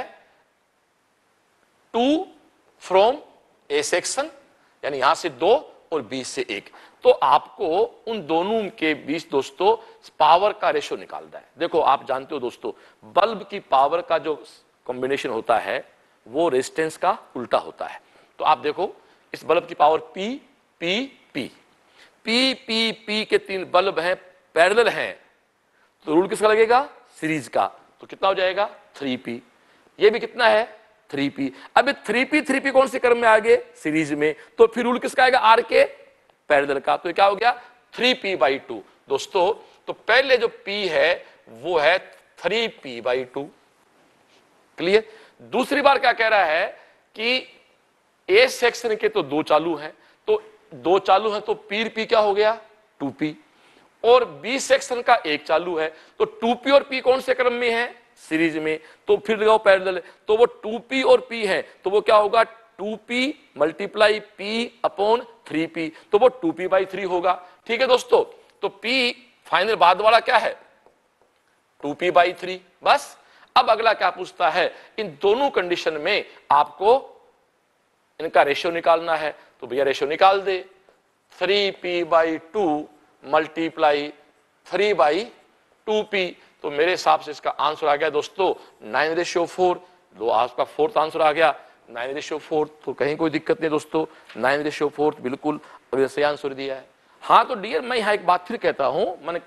टू फ्रॉम ए सेक्शन यानी यहां से दो और बी से एक, तो आपको उन दोनों के बीच दोस्तों पावर का रेशो निकालना है। देखो आप जानते हो दोस्तों, बल्ब की पावर का जो कॉम्बिनेशन होता है वो रेजिस्टेंस का उल्टा होता है। तो आप देखो इस बल्ब की power P P P P P P के तीन बल्ब हैं, पैरेलल हैं, तो रूल किसका लगेगा, सीरीज का, तो कितना हो जाएगा थ्री पी। ये भी कितना है थ्री पी। अब थ्री पी थ्री पी कौन से क्रम में आ गए, सीरीज में, तो फिर रूल किसका आएगा, आर के पैरेलल का, तो क्या हो गया थ्री पी बाई टू। दोस्तों तो पहले जो पी है वो है three P by two, clear. दूसरी बार क्या कह रहा है कि ए सेक्शन के तो दो चालू हैं, तो दो चालू हैं तो पी पी क्या हो गया टू पी, और बी सेक्शन का एक चालू है, तो टू पी और पी कौन से क्रम में है, सीरीज में, तो फिर लगाओ पैरेलल, तो वो टू पी और पी है, तो वो क्या होगा two P multiply P upon three P, तो वो टू पी बाई थ्री होगा, ठीक है दोस्तों। तो पी फाइनल बाद वाला क्या है टू पी बाई थ्री, बस। अब अगला क्या पूछता है, इन दोनों कंडीशन में आपको इनका रेशियो निकालना है, तो भैया रेशियो निकाल दे, three P by two multiply three by two P, तो मेरे हिसाब से इसका आंसर आ गया दोस्तों नाइन रेशियो फोर, दो आपका फोर्थ आंसर आ गया नाइन रेशियो फोर, तो कहीं कोई दिक्कत नहीं दोस्तों, नाइन रेशियो फोर बिल्कुल सही आंसर दिया है। हाँ तो डियर मैं यहाँ एक बात फिर कहता हूं, मैंने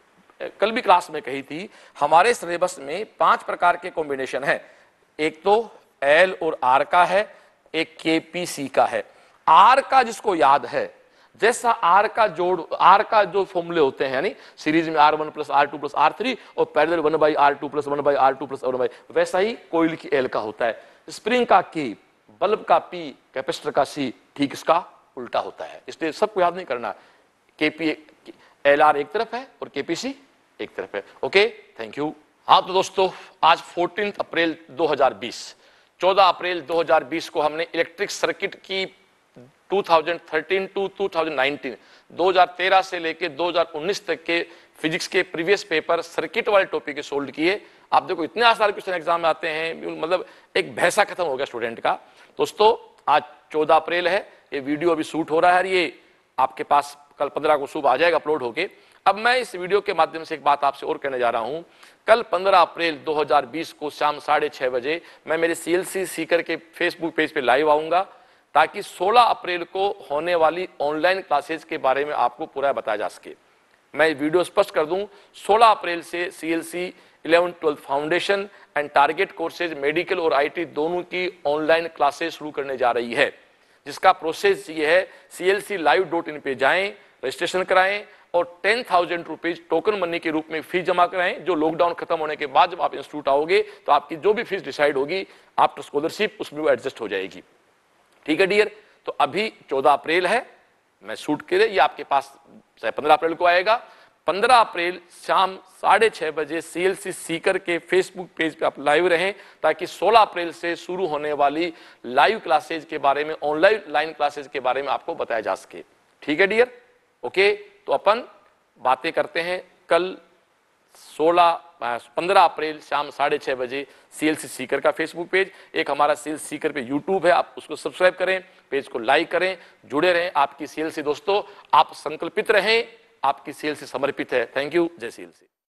कल भी क्लास में कही थी, हमारे सिलेबस में पांच प्रकार के कॉम्बिनेशन है, एक तो एल और आर का है, एक के पी सी का है। आर का जिसको याद है, जैसा आर का जोड़, आर का जो फॉर्मूले होते हैं यानी सीरीज में R one plus R two plus R three और parallel one by R two plus one by R two plus one by, वैसा ही कोइल की एल का होता है, स्प्रिंग का की, बल्ब का पी, कैपेसिटर का सी, ठीक इसका उल्टा होता है, इसलिए सबको याद नहीं करना, केपी एल आर एक तरफ है और केपीसी एक तरफ है। Okay thank you. हाँ तो दोस्तों आज चौदह अप्रैल दो हज़ार बीस, चौदह अप्रैल दो हज़ार बीस को हमने इलेक्ट्रिक सर्किट की दो हज़ार तेरह टू दो हज़ार उन्नीस, दो हज़ार तेरह से लेके दो हज़ार उन्नीस तक के फिजिक्स के प्रीवियस पेपर सर्किट वाले टॉपिक के सोल्व किए। आप देखो इतने आसान क्वेश्चन एग्जाम में आते हैं, मतलब एक भैंसा खत्म हो गया स्टूडेंट का। दोस्तों आज चौदह अप्रैल है, ये वीडियो अभी शूट हो रहा है, ये आपके पास कल पंद्रह को सुबह आ जाएगा अपलोड होके। अब मैं इस वीडियो के माध्यम से एक बात आपसे और कहने जा रहा हूं, कल पंद्रह अप्रैल दो हज़ार बीस को शाम साढ़े छह बजे मैं मेरे सीएलसी सीकर के फेसबुक पेज पे लाइव आऊंगा, ताकि सोलह अप्रैल को होने वाली ऑनलाइन क्लासेज के बारे में आपको पूरा बताया जा सके। मैं वीडियो स्पष्ट कर दूं, सोलह अप्रैल से CLC eleven twelfth foundation and target courses medical और आईटी दोनों की ऑनलाइन क्लासेज शुरू करने जा रही है, जिसका प्रोसेस ये है, सीएलसी लाइव डॉट इन पे जाएं, रजिस्ट्रेशन कराएं और ten thousand rupees token money के रूप में फीस जमा कराएं। जो लॉकडाउन खत्म होने के बाद जब आप इंस्टीट्यूट आओगे तो आपकी जो भी फीस डिसाइड होगी आफ्टर स्कॉलरशिप उसमें वो एडजस्ट हो जाएगी। ठीक है डियर, तो अभी चौदह अप्रैल है, मैं शूट के लिए ये आपके पास पंद्रह अप्रैल को आएगा। पंद्रह अप्रैल शाम साढ़े छह बजे सीएलसी सीकर के फेसबुक पेज पे आप लाइव रहें, ताकि सोलह अप्रैल से शुरू होने वाली लाइव क्लासेज के बारे में, ऑनलाइन लाइन क्लासेज के बारे में आपको बताया जा सके। ठीक है डियर, ओके। तो अपन बातें करते हैं कल सोलह पंद्रह अप्रैल शाम साढ़े छह बजे सीएलसी सीकर का फेसबुक पेज, एक हमारा सीएलसी सीकर पे यूट्यूब है, आप उसको सब्सक्राइब करें, पेज को लाइक करें, जुड़े रहें। आपकी सीएलसी दोस्तों, आप संकल्पित रहें, आपकी सीएलसी समर्पित है। थैंक यू, जय सीएलसी।